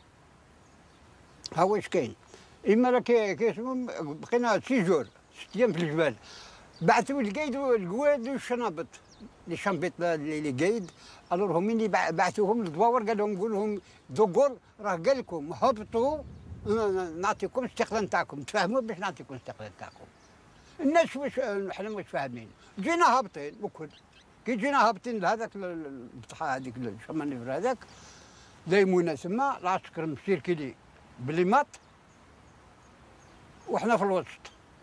Speaker 11: ها واش كاين، اما راه كيسمو بقينا ست جور ست ايام في الجبال، بعثوا القايد والقواد والشنابط، لي شامبيط لي قايد، الور هم اللي بعثوهم للدواور قال لهم قول لهم دوغول راه قال لكم هبطوا نعطيكم الاستقلال نتاعكم، تفهموا باش نعطيكم الاستقلال نتاعكم. الناس واش حنا واش فاهمين، جينا هابطين وكل كي جينا هابطين لهذاك البطحه هذيك الشمانيفر هذاك دايمونا تما العسكر مسيركلي بلي مات وحنا في الوسط.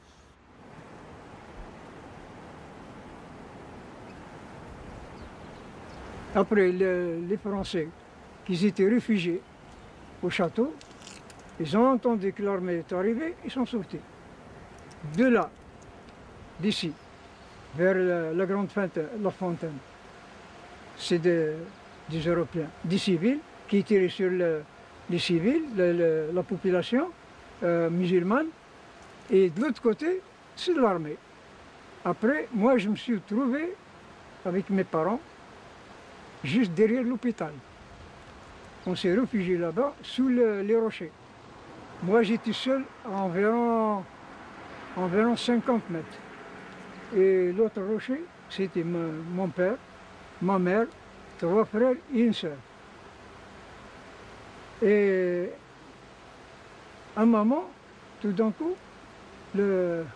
Speaker 21: Après, le, les Français qui étaient réfugiés au château, ils ont entendu que l'armée est arrivée, ils sont sortis. De là, d'ici, vers la, la grande fontaine, la fontaine, c'est des, des Européens, des civils qui tiraient sur le, les civils, le, le, la population euh, musulmane, et de l'autre côté, c'est de l'armée. Après, moi, je me suis trouvé avec mes parents, juste derrière l'hôpital. On s'est réfugié là-bas, sous le, les rochers. Moi, j'étais seul à environ, environ cinquante mètres. Et l'autre rocher, c'était mon père, ma mère, trois frères et une sœur. Et à un moment, tout d'un coup, le,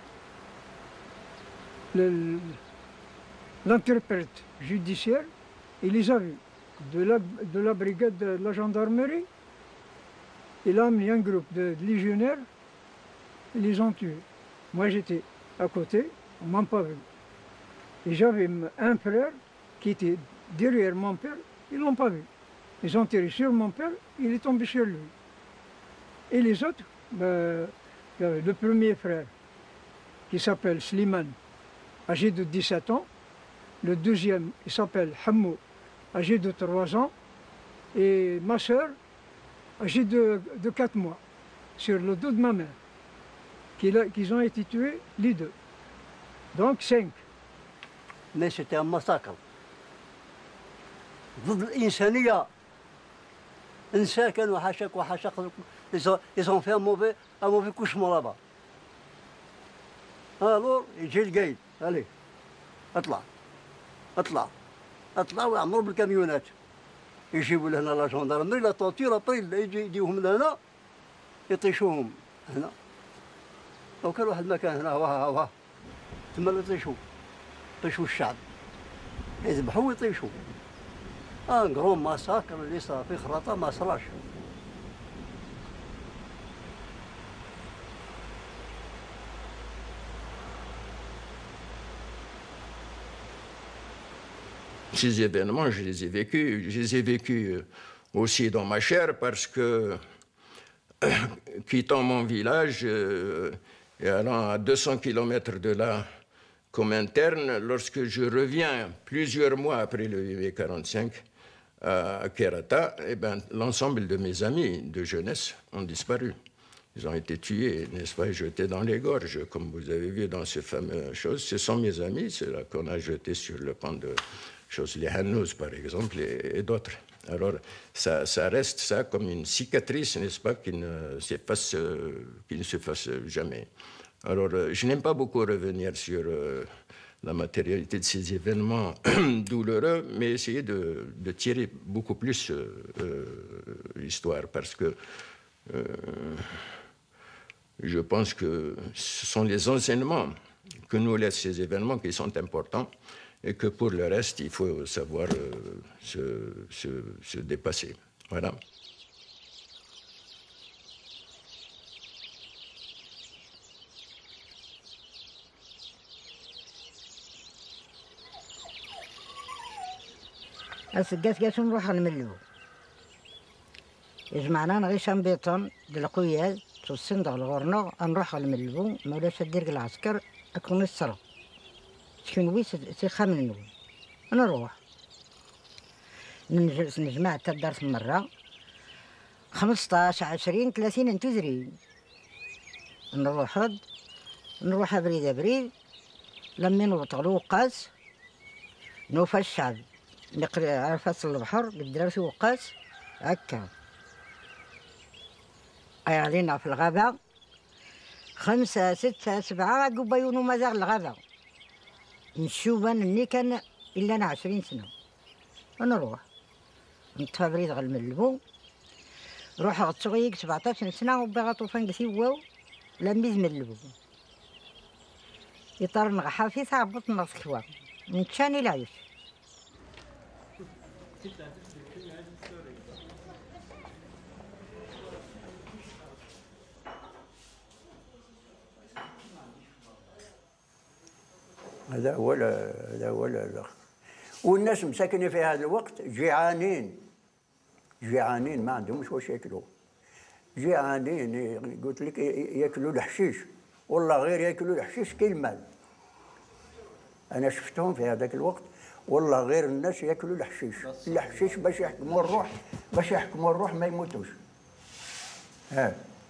Speaker 21: le, l'interprète judiciaire, il les a vus, de la, de la brigade de la gendarmerie. Il a amené un groupe de, de légionnaires, ils les ont tués. Moi j'étais à côté, on ne m'a pas vu. Et j'avais un frère qui était derrière mon père, ils ne l'ont pas vu. Ils ont tiré sur mon père, il est tombé sur lui. Et les autres, ben, le premier frère, qui s'appelle Slimane, âgé de dix-sept ans. Le deuxième, il s'appelle Hamou, âgé de trois ans. Et ma soeur, âgée de, de quatre mois, sur le dos de ma mère, qu'ils qu'ils ont été tués les deux. Donc cinq.
Speaker 19: Mais c'était un massacre. ضد الإنسانية. إنسان كانوا حاشاك وحاشاك ils ont fait un mauvais un mauvais couchement là-bas. Alors يجي القايد، allez اطلع اطلع اطلع ويعمروا بالكاميونات. يجيبوا لهنا لا جوندارمري لا طوطير ابريل يجي يديوهم لهنا يطيشوهم هنا. لو كان واحد المكان هنا وها وها تما يطيشوا يطيشوا الشعب يذبحوا ويطيشوا. ان غرون ماساكر اللي صار في خراطه ما صراش.
Speaker 10: Ces événements, je les ai vécus. Je les ai vécus aussi dans ma chair parce que, quittant mon village euh, et allant à deux cents kilomètres de là comme interne, lorsque je reviens plusieurs mois après le huit mai quarante-cinq à Kerata, eh ben, l'ensemble de mes amis de jeunesse ont disparu. Ils ont été tués, n'est-ce pas, jetés dans les gorges, comme vous avez vu dans ces fameuses choses. Ce sont mes amis, c'est là qu'on a jeté sur le pan de choses, les Hanouz par exemple, et, et d'autres. Alors, ça, ça reste ça comme une cicatrice, n'est-ce pas, qui ne s'efface, euh, qui ne s'efface jamais. Alors, euh, je n'aime pas beaucoup revenir sur euh, la matérialité de ces événements douloureux, mais essayer de, de tirer beaucoup plus euh, euh, l'histoire, parce que euh, je pense que ce sont les enseignements que nous laissent ces événements qui sont importants, et que pour le reste, il faut savoir euh, se, se, se dépasser. Voilà.
Speaker 1: السقاس قاسو نروح نملو يجمعنا غير شامبيطون د القوياد توصندغ الغورنو نروح نملو مولاش دير العسكر اكون السرا شكون وي سيخامن نوي نروح نجلس نجمع حتى الدار مرة خمسطاش عشرين ثلاثين نتوزرين نروح رد نروح ابريد ابريد لما نوطغلو وقاس نوفى الشعب نقري عرفات البحر بالدراسي وقاس هكا أي علينا في الغابة خمسة ستة سبعة قبيونو مازال الغابة نشوفا ني كان إلا أنا عشرين سنة ونروح نطفى بريد غنملبو نروح غتسوغيك سبعطاش سنة وباغا طوفان قسيواو لميز ملبو يطار نغحا في ثابط نصكوا نتشاني العيش
Speaker 12: هذا هو هذا هو الاخ والناس مساكنين في هذا الوقت جيعانين جيعانين ما عندهمش واش ياكلوا جيعانين قلت لك ياكلوا الحشيش والله غير ياكلوا الحشيش كي المال انا شفتهم في هذاك الوقت والله غير الناس ياكلوا الحشيش الحشيش باش يحكموا الروح باش يحكموا الروح ما يموتوش ها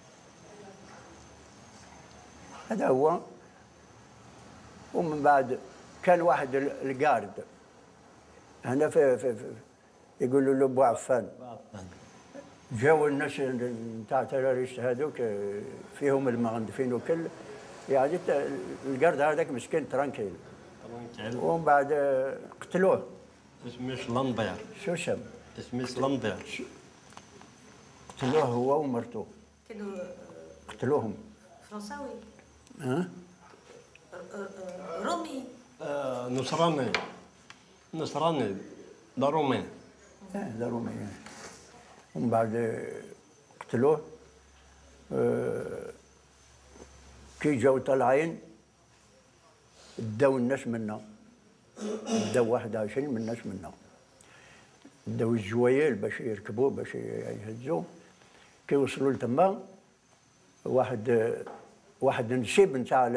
Speaker 12: هذا هو ومن بعد كان واحد القارد هنا في, في, في يقولوا له بو عفان جاوا الناس نتاع تراريست هذوك فيهم المغندفين وكل يعني القارد هذاك مسكين ترانكيل ومن بعد قتلوه
Speaker 22: اسمه سلندر
Speaker 12: شو سم
Speaker 22: اسمه سلندر
Speaker 12: قتلوه هو ومرته
Speaker 16: كانوا
Speaker 12: قتلوهم
Speaker 16: فرنساوي
Speaker 12: ها
Speaker 16: رومي
Speaker 22: آه نصراني نصراني دا رومي
Speaker 12: اه دا رومي ومن بعد قتلوه آه كي جاو طالعين داو الناس منا داو واحد وعشرين من الناس منا داو الجوايل باش يركبوه باش يهزوه كي وصلوا لتما واحد واحد نسيب نتاع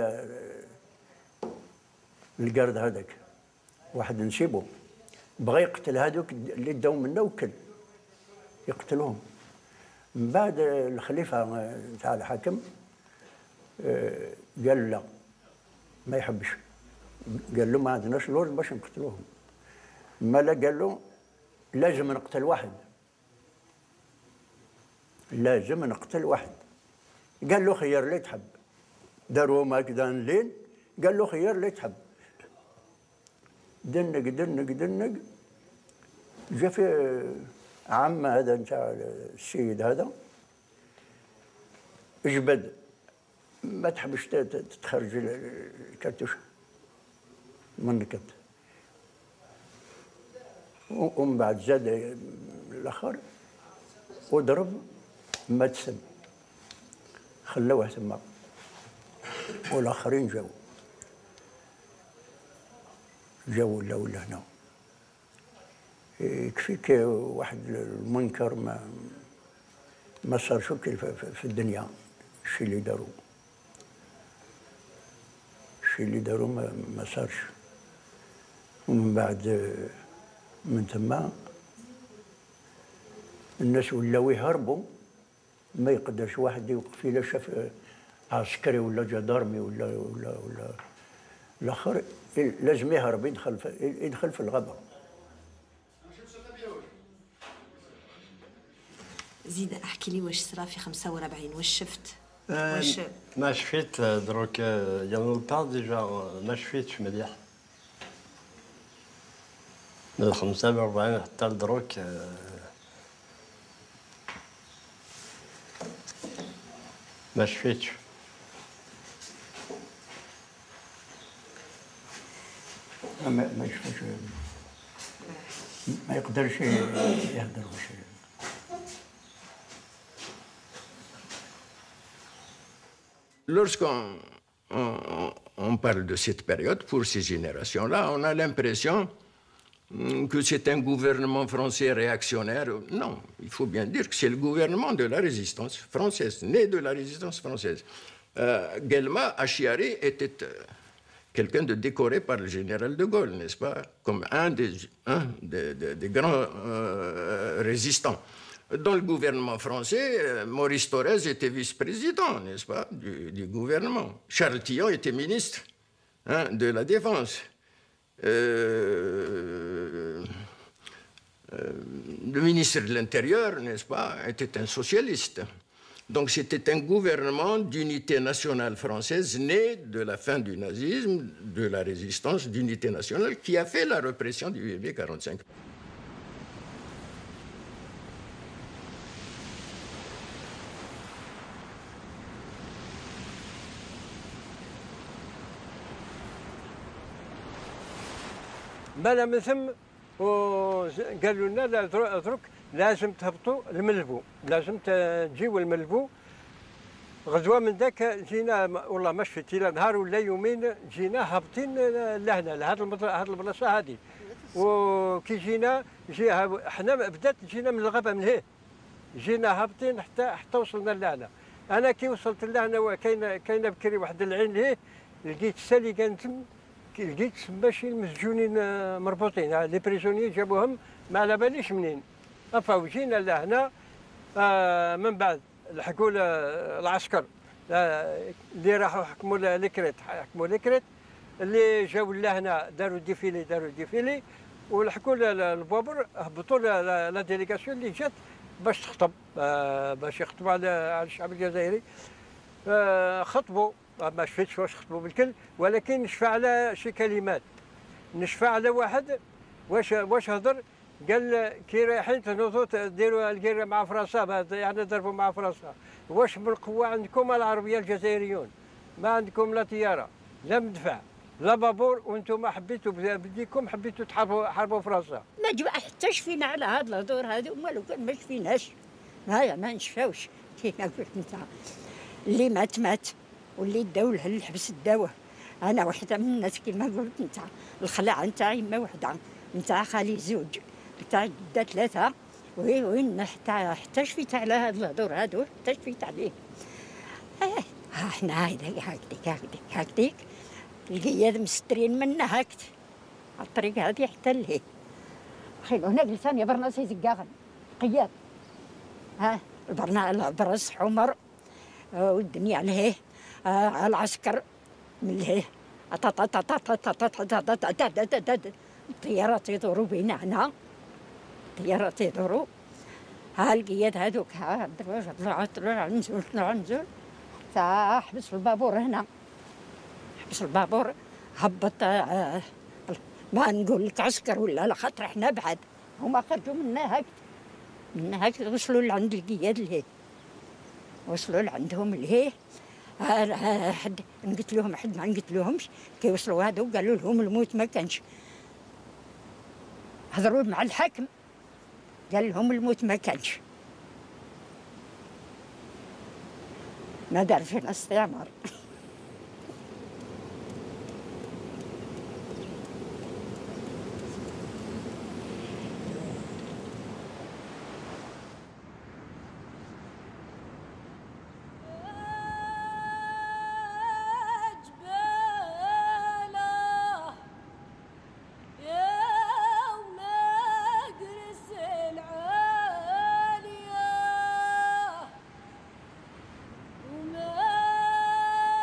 Speaker 12: القرد هذاك واحد نسيبه بغى يقتل هذوك اللي داو منا وكل يقتلوهم من بعد الخليفه نتاع الحاكم قال لا ما يحبش قال له ما عندناش لوز باش نقتلوهم ما لا قال له لازم نقتل واحد لازم نقتل واحد قال له خير اللي تحب داروا هكذا الليل قال له خير اللي تحب دنق دنق دنق جا في عم هذا نتاع السيد هذا اجبد ما تحبش تخرج الكرتوش من نكت ومن بعد زاد الاخر وضرب ما تسم خلوه ثم والاخرين جاوا جاوا ولا ولا هنا يكفيك واحد المنكر ما ما صار شكل في الدنيا الشيء اللي داروا الشيء اللي داروا ما, ما صارش ومن بعد من ثم الناس ولاو يهربوا ما يقدرش واحد يوقف الا شاف عسكري ولا جدارمي ولا ولا ولا الاخر لازم يهرب يدخل في يدخل في الغابه
Speaker 16: زيد احكي لي واش صرا في خمسة وأربعين، واش شفت؟
Speaker 22: آه
Speaker 16: واش
Speaker 22: ما شفيت دروك يوم البار ديجا ما شفيتش مليح. من خمسة وأربعين حتى لدروك ما شفيتش.
Speaker 12: ما ما يشوفش، ما يقدرش يهدر شيء.
Speaker 10: Lorsqu'on on, on parle de cette période, pour ces générations-là, on a l'impression que c'est un gouvernement français réactionnaire. Non, il faut bien dire que c'est le gouvernement de la résistance française, né de la résistance française. Euh, Guelma Achiari était euh, quelqu'un de décoré par le général de Gaulle, n'est-ce pas, comme un des, un des, des, des grands euh, résistants. Dans le gouvernement français, Maurice Thorez était vice-président, n'est-ce pas, du, du gouvernement. Charles Tillon était ministre hein, de la Défense. Euh, euh, le ministre de l'Intérieur, n'est-ce pas, était un socialiste. Donc c'était un gouvernement d'unité nationale française né de la fin du nazisme, de la résistance d'unité nationale, qui a fait la répression du huit mai quarante-cinq.
Speaker 11: بلا من ثم وقالوا لنا لا اترك لازم تهبطوا الملبو، لازم تجيوا الملبو. غزوه من ذاك جينا والله ما شفت لا نهار ولا يومين، جينا هابطين لهنا لهذا هذه البلاصه هذه. وكي جينا جي حنا بدات جينا من الغابه من هيه، جينا هابطين حتى حتى وصلنا لهنا. انا كي وصلت لهنا كاينه كاينه بكري واحد العين لهيه، لقيت سالي كانت لقيت ماشي المسجونين مربوطين، لي بريزونيي جابوهم ما على باليش منين. افا وجينا لهنا آه من بعد لحقوا العسكر اللي راحوا حكموا لكريت، حكموا لكريت اللي جاوا لهنا داروا ديفيلي داروا ديفيلي ولحقوا البابور، هبطوا لا ديليغاسيون اللي جات باش تخطب آه باش يخطبوا على الشعب الجزائري. آه خطبوا ما شفتش واش خطبوا بالكل، ولكن نشفى على شي كلمات. نشفى على واحد واش واش هضر، قال كي رايحين تنوضوا ديروا القريه مع فرنسا، يعني ضربوا مع فرنسا. واش من القوه عندكم العربيه الجزائريون؟ ما عندكم لا طياره لا مدفع لا بابور، وانتم حبيتوا بديكم حبيتوا تحاربوا حاربوا فرنسا.
Speaker 4: ما جوا حتى شفينا على هاد الهضور هذو، ولو كان ما شفيناش هايا ما نشفاوش. كيما قلت انت اللي مات مات واللي داو له الحبس داوه. انا وحده من الناس كما قلت انت، الخلاعه نتاعي ما وحده، نتاع خالي زوج، نتاع جده ثلاثه، وين وين حتى حتى شفيت على هاد الهضور هادو، حتى شفيت عليه. اه احنا هكذاك هكذاك هكذاك هكذاك القياد مسترين منا هكذا على الطريق هذه حتى لهيه. خيلو هنا جلسان يا برناس يزقاغن قياد، ها البرنا برس حمر والدنيا عليه على العسكر من لهيه الطيارات يدوروا بينا هنا، الطيارات يدوروا. ها القياد هذوك ها طلعوا طلعوا نزول طلعوا نزول تا حبس البابور هنا، حبس البابور هبط. ما نقول لك عسكر ولا لا، خاطر احنا بعد هما خرجوا منا هكذا منا هكذا، وصلوا لعند القياد لهيه، وصلوا لعندهم لهيه. حد قلت لهم حد ما قلت لهمش، كي وصلوا هذو قالوا لهم الموت ما كانش. هضروا مع الحاكم قال لهم الموت ما كانش، ما دار فينا استعمار.
Speaker 6: وما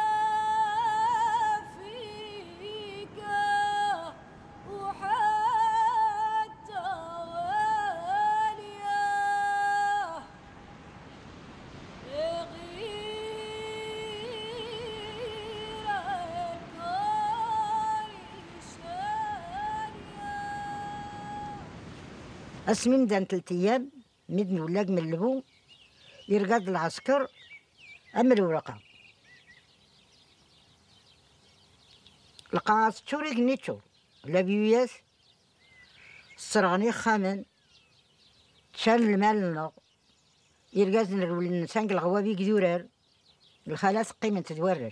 Speaker 1: اسمي مدان ثلاث ايام مدن ولا قملبو يرقاد العسكر اما الورقه لقى تشوري كنيتشو لا بيوياس السرغني خامن تشان المال النوغ يرقاد نرول النسان الغوابي كدورار الخلاص قيمة تتورش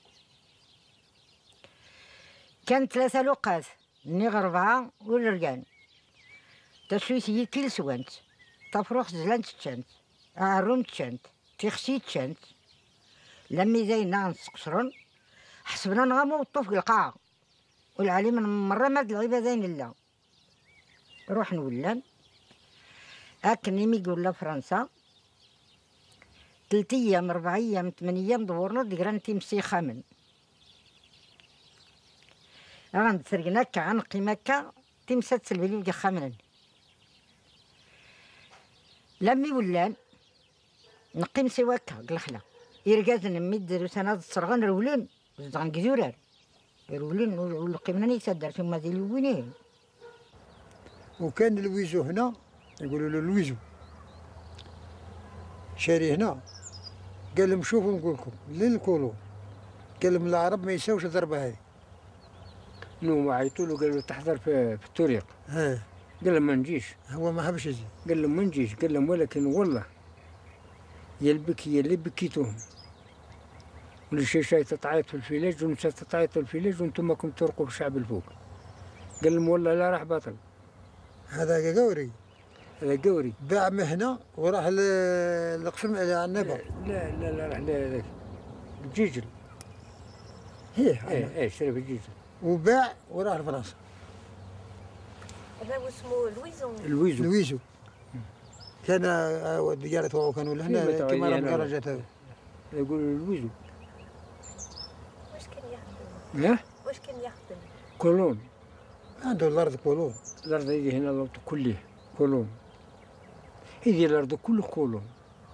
Speaker 1: كان ثلاثة لقات نيغ ربعة والرقان تشويسي كل سوانت تفروخ زلانت تشانت عرون تشانت تخسي تشانت لمي زينا نسقسرن حسبنا نغامو الطوف القاع والعليم من مرة ماد الغيبة زين الله روح نولان أكنيمي يقول فرنسا ثلاث أيام أربع أيام ثمان أيام دورنا ديران تيمسي خامن غاند سرقناك عن قيمكا تيمسات سلبلي وجا خامن لمي ولان نقيم سواكا قلخلا يرقاز نميد روسانات الصرغان رولين زدغان كزورار رولين والقيمنا نيسادر ثم ذي الوينين.
Speaker 21: وكان الويزو هنا يقولوا له الويزو شاري هنا قال لهم شوفوا نقول لكم للكولو قال لهم العرب ما يساوش الضربه هذه.
Speaker 5: نو عيطوا له قالوا تحضر في, في الطريق.
Speaker 21: ها
Speaker 5: قال لهم ما نجيش.
Speaker 21: هو ما حبش يجي.
Speaker 5: قال لهم ما نجيش قال لهم ولكن والله يا البكي يا اللي بكيتوهم والشي شاي تتعيط في الفيلاج ونساء تتعيط في الفيلاج وانتم ماكم ترقوا في الشعب الفوق. قال لهم والله لا راح باطل.
Speaker 21: هذا قوري.
Speaker 5: هذا قوري.
Speaker 21: باع مهنه وراح للقسم على النبا.
Speaker 5: لا لا لا راح لهذاك الجيجل.
Speaker 21: ايه
Speaker 5: ايه ايه شرب الجيجل.
Speaker 21: وباع وراح لفرنسا.
Speaker 16: هذا اسمه لويزو.
Speaker 5: لويزو.
Speaker 21: لويزو. كان ديارته كانوا لهنا كما راه الدرجات هذا.
Speaker 5: يقولوا لويزو.
Speaker 16: واش كان يخدم؟
Speaker 5: ها؟
Speaker 16: واش كان يخدم؟
Speaker 5: كولون.
Speaker 21: عنده الارض كولون.
Speaker 5: الارض هذه هنا الارض كلها كولون. هذه الارض كله كولون.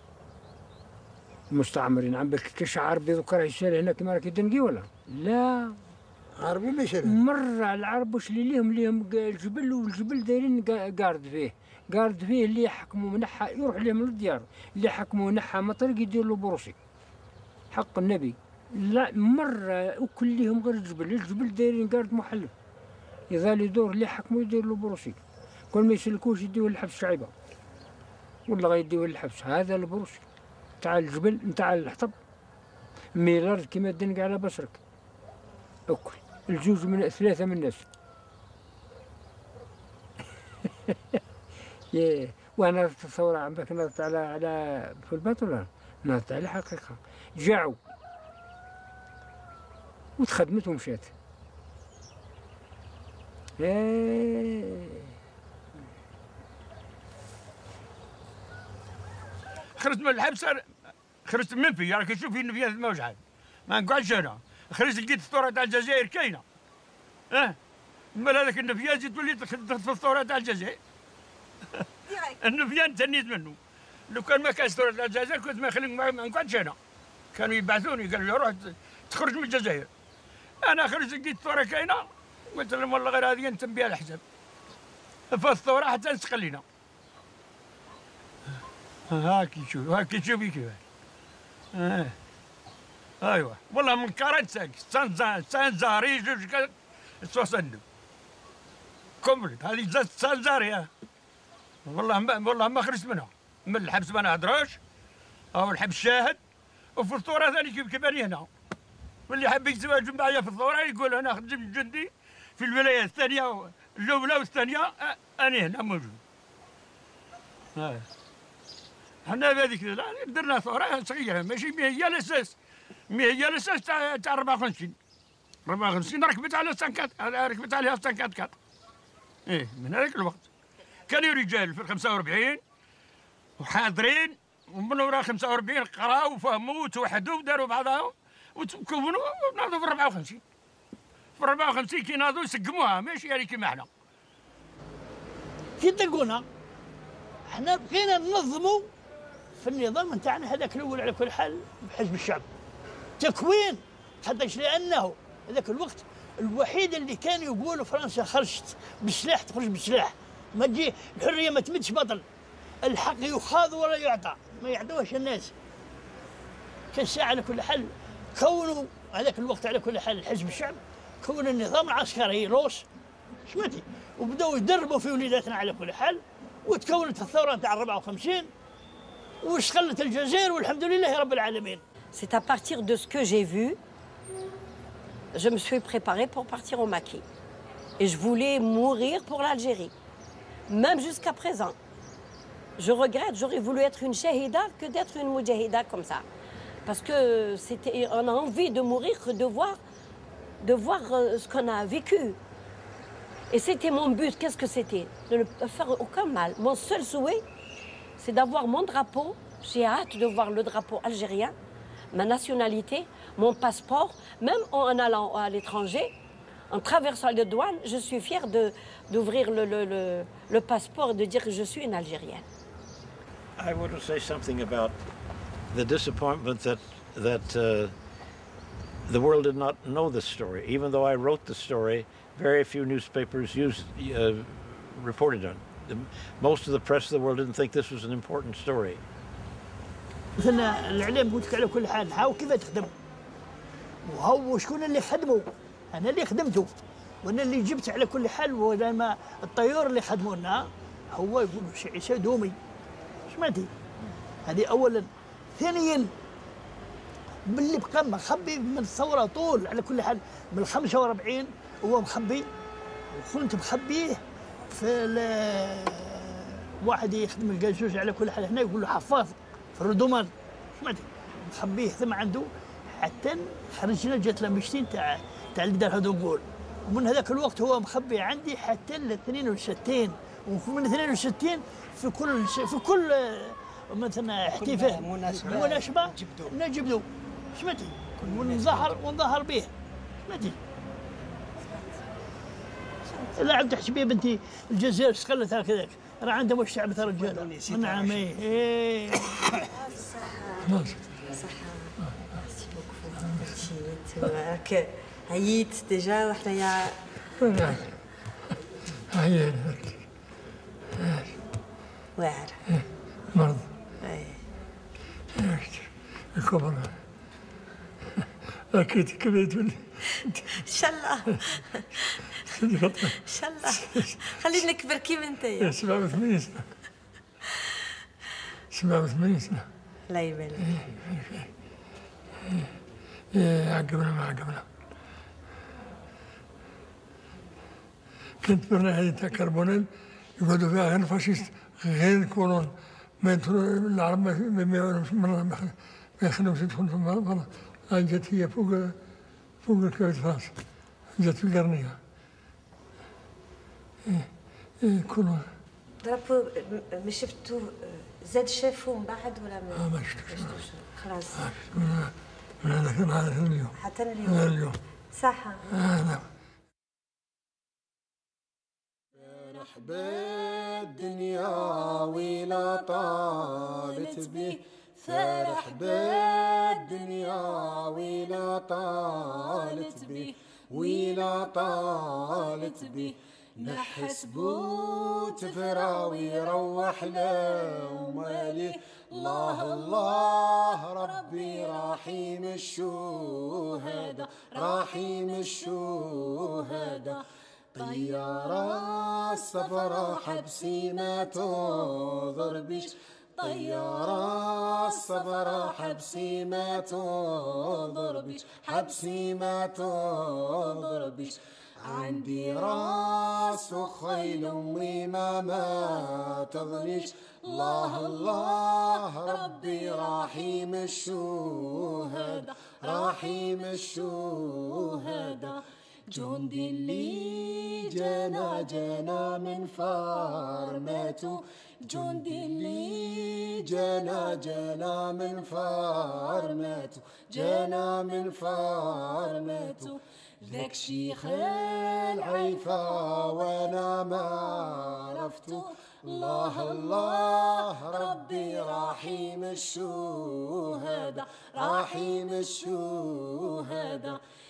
Speaker 5: المستعمرين عم بك كاش عربي ذكر يسال هنا كما راك يدنقي ولا؟ لا.
Speaker 21: عربي ما يسال.
Speaker 5: مرة العرب واش اللي ليهم ليهم الجبل والجبل دايرين قارد فيه. قارد فيه اللي يحكموا منحى يروح لهم للديار، اللي يحكموا منحى مطرق يدير له بروسي. حق النبي. لا مرة وكلهم غير الجبل، الجبل دايرين قارد محلف. يظل يدور اللي يحكموا يدير له بروسي. كل ما يسلكوش يديوه للحبس شعيبة. ولا غيديوه للحبس، هذا البروسي. تاع الجبل نتاع الحطب. ميلارد كيما تدنق على بصرك. أكل. الجوج من ثلاثة من الناس. ياه وانا الثورة عم بك نضت على على في الباطل نضت على الحقيقة. جاعوا وتخدمت ومشات. ايه
Speaker 17: خرجت من الحبس خرجت من منفي راك تشوف في النفيات ما وجعت ما نقعدش انا خرجت لقيت الثورة تاع الجزائر كاينة اه مال هذاك النفيات زيد وليت دخلت في الثورة تاع الجزائر النفيان تنيت منه لو كان ما كانش ثورة تاع الجزائر كنت ما خليك ما نقعدش انا كانوا يبعثوني قالوا لي روح تخرج من الجزائر انا خرجت لقيت الثورة كاينة قلت لهم والله غير هذه نتم بها الحساب فالثورة حتى نستقلينا هاكي شوف هاكي شوفي كيفاش آه. ايوه والله من كارنتسك سان سان زاري جوج سوسندو كومبليت هذه سان زاري والله ما والله ما خرجت منها من الحبس ما نهضرش او الحبس شاهد وفي الثوره ثاني كيف كيف انا هنا واللي حب يتزوج معايا في الثوره يقول انا خدمت جندي في الولايه الثانيه الاولى والثانيه انا هنا موجود آه. حنا بهذيك درنا ثوره صغيره ماشي هي الاساس مي هي الاساس تاع تاع أربعة وخمسين أربعة وخمسين ركبت على سانكات ركبت عليها سانكات كات ايه من هذاك الوقت كانوا رجال في الخمسة وأربعين وحاضرين ومن وراء خمسة وأربعين قراوا وفهموا وتوحدوا وداروا بعضهم وتكونوا ناضوا في أربعة وخمسين في أربعة وخمسين كي ناضوا يسقموها ماشي يعني كيما حنا
Speaker 6: كي تلقونا حنا بقينا ننظموا في النظام نتاعنا هذاك الاول على كل حال بحزب الشعب تكوين حتىش لانه هذاك الوقت الوحيد اللي كان يقولوا فرنسا خرجت بالسلاح تخرج بالسلاح ما تجي الحريه ما تمدش بطل، الحق يخاض ولا يعطى، ما يعطوهش الناس. كان ساعه على كل حال كونوا هذاك الوقت على كل حال الحزب الشعب كون النظام العسكري روس سمعتي، وبداو يدربوا في وليداتنا على كل حال، وتكونت الثوره نتاع أربعة وخمسين واستقلت الجزائر والحمد لله رب العالمين.
Speaker 3: C'est à partir de ce que j'ai vu, je me suis préparée pour partir au Maquis. Et je voulais mourir pour l'Algérie, même jusqu'à présent. Je regrette, j'aurais voulu être une shahida que d'être une moudjahida comme ça. Parce que c'était, on a envie de mourir que de voir, de voir ce qu'on a vécu. Et c'était mon but, qu'est-ce que c'était? De ne faire aucun mal. Mon seul souhait, c'est d'avoir mon drapeau. J'ai hâte de voir le drapeau algérien, ma nationalité, mon passeport, même en allant à l'étranger. En traversant les douanes, je suis fière d'ouvrir le, le, le, le passeport et de dire que je suis une Algérienne.
Speaker 18: I want to say something about the disappointment that, that uh, the world did not know this story. Even though I wrote the story, very few newspapers used, uh, reported on it. Most of the press of the world didn't think this was an important story.
Speaker 6: مثلا الإعلام قلت لك على كل حال هاو كيف تخدم وهو شكون اللي خدموا، أنا اللي خدمته وأنا اللي جبت على كل حال. ولما الطيور اللي خدموا لنا هو يقولوا شي عيسى دومي سمعتي، هذه أولا. ثانيا باللي بقى مخبي من الثورة طول على كل حال من خمسة وأربعين هو مخبي، وكنت مخبيه في واحد يخدم الجاسوس على كل حال هنا يقول له حفاظ في الردومان سمعتي، مخبيه ثم عنده حتى خرجنا جات لمشتين تاع تاع اللي دار هذو نقول. ومن هذاك الوقت هو مخبي عندي حتى ل اثنين وستين، ومن اثنين وستين في كل في كل مثلا احتفال مناسبة مناسبة نجبدو سمعتي ونظهر ونظهر به سمعتي. لا عم تحسبي بنتي الجزائر استقلت هكذاك، راه عندها واش شعب تاع رجال. نعم ايه
Speaker 3: صح. عييت ديجا وحنايا
Speaker 7: عييت
Speaker 3: واعر
Speaker 7: مرض
Speaker 3: اي
Speaker 7: الكبر اكيد كبيت ان
Speaker 3: شاء الله ان شاء الله خلينا نكبر كيما انت.
Speaker 7: سبعة وثمانين سنة سبعة وثمانين سنة
Speaker 3: الله يبارك.
Speaker 7: عقبنا ما عقبنا. كنت برنامج تاع كربونيل يقعدوا فيها غير الفاشيست غير الكولون، ما يدخلوا العرب ما يخلوش يدخلوا في فرنسا. جات هي فوق فوق الكويت فرنسا، جات في القرنية. كولون
Speaker 3: درابو ما شفتو زاد شافو من بعد ولا ما؟
Speaker 7: اه ما شفتوش
Speaker 3: خلاص
Speaker 7: من هذاك النهار اليوم
Speaker 3: حتى اليوم
Speaker 7: اليوم
Speaker 3: صح.
Speaker 7: اه نعم.
Speaker 13: فرح بالدنيا ولا طالت بيه، فرح بالدنيا ولا طالت بيه ولا طالت بيه، نحس بوت فراوي روح لأمالي. الله الله ربي رحيم الشهداء رحيم الشهداء، طيارة الصفرا حبسي ما تضربش، طيارة الصفرا حبسي ما تضربش حبسي ما تضربش، عندي راس وخيل امي ما ما تظنيش. الله الله ربي رحيم الشهداء رحيم الشهداء، جندي اللي جانا جانا من فارماتو، جندي اللي جانا جانا من فارماتو جانا من فارماتو، ذاك شيخ العيفة وانا ما عرفتو. الله الله ربي رحيم الشهداء رحيم الشهداء،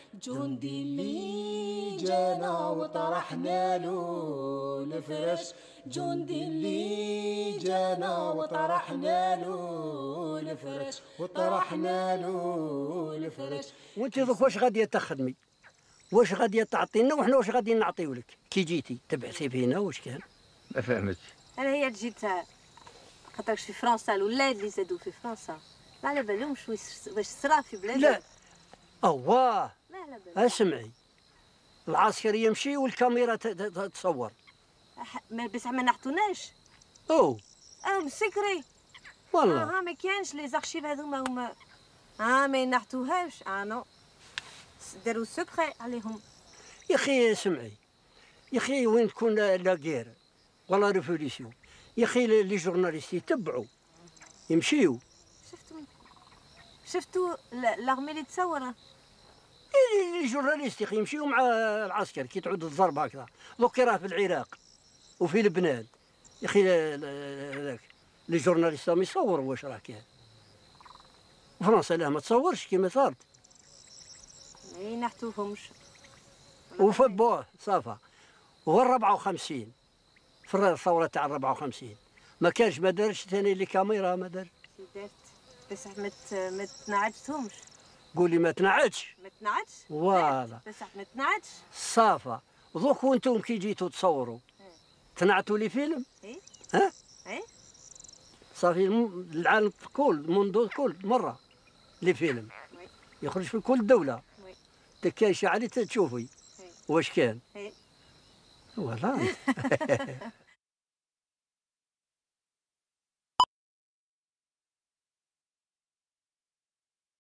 Speaker 13: جندي اللي جانا وطرحنا له الفرش، جندي اللي جانا وطرحنا له الفرش، وطرحنا له الفرش.
Speaker 12: وانت دوك واش غادي تخدمي؟ واش غادي تعطينا وحنا واش غادي نعطيو لك؟ كي جيتي تبعثي فينا واش كان؟ ما فهمتش.
Speaker 16: انا هي جيت خاطرش في فرنسا الولاد اللي زادوا في فرنسا ما على بالهمش واش صرا في بلادهم.
Speaker 12: لا اواه
Speaker 16: ما على بالهم.
Speaker 12: اسمعي، العسكر يمشي والكاميرا تصور.
Speaker 16: ما بس ما نعطوناش.
Speaker 12: او
Speaker 16: اه سكري
Speaker 12: والله.
Speaker 16: اه ما كانش لي زارشيف هذوما هما اه ما نعطوهاش. اه نو داروا سكري عليهم.
Speaker 12: يا اخي اسمعي، يا اخي وين تكون لا غير ولا ريفوليسيون، يا اخي لي جورناليست يتبعوا يمشيو.
Speaker 16: شفتوا شفتوا لاغمي اللي تصور
Speaker 12: لي جورناليست يا اخي يمشيو مع العسكر كي تعود الضربه هكذا. دوك راه في العراق وفي لبنان يا اخي هذاك لي جورناليست راهم يصوروا واش راه كاين. فرنسا لا ما تصورش كيما صارت.
Speaker 16: ما ينحتوهمش.
Speaker 12: وفي بوه صافا هو أربعة وخمسين في الثوره تاع أربعة وخمسين ما كانش ما دارش ثاني لي كاميرا ما دار.
Speaker 16: دارت بس ما ما تنعدتهمش.
Speaker 12: قولي ما تنعدش.
Speaker 16: ما تنعدش.
Speaker 12: فوالا
Speaker 16: بس ما تنعدش.
Speaker 12: صافا دوك وانتم كي جيتوا تصوروا تنعتوا لي فيلم.
Speaker 16: اي
Speaker 12: ها
Speaker 16: اي
Speaker 12: صافي العالم كل منذ كل مره لي فيلم يخرج في كل دوله. دكا شعلي تشوفي واش كان.
Speaker 16: اي
Speaker 12: والله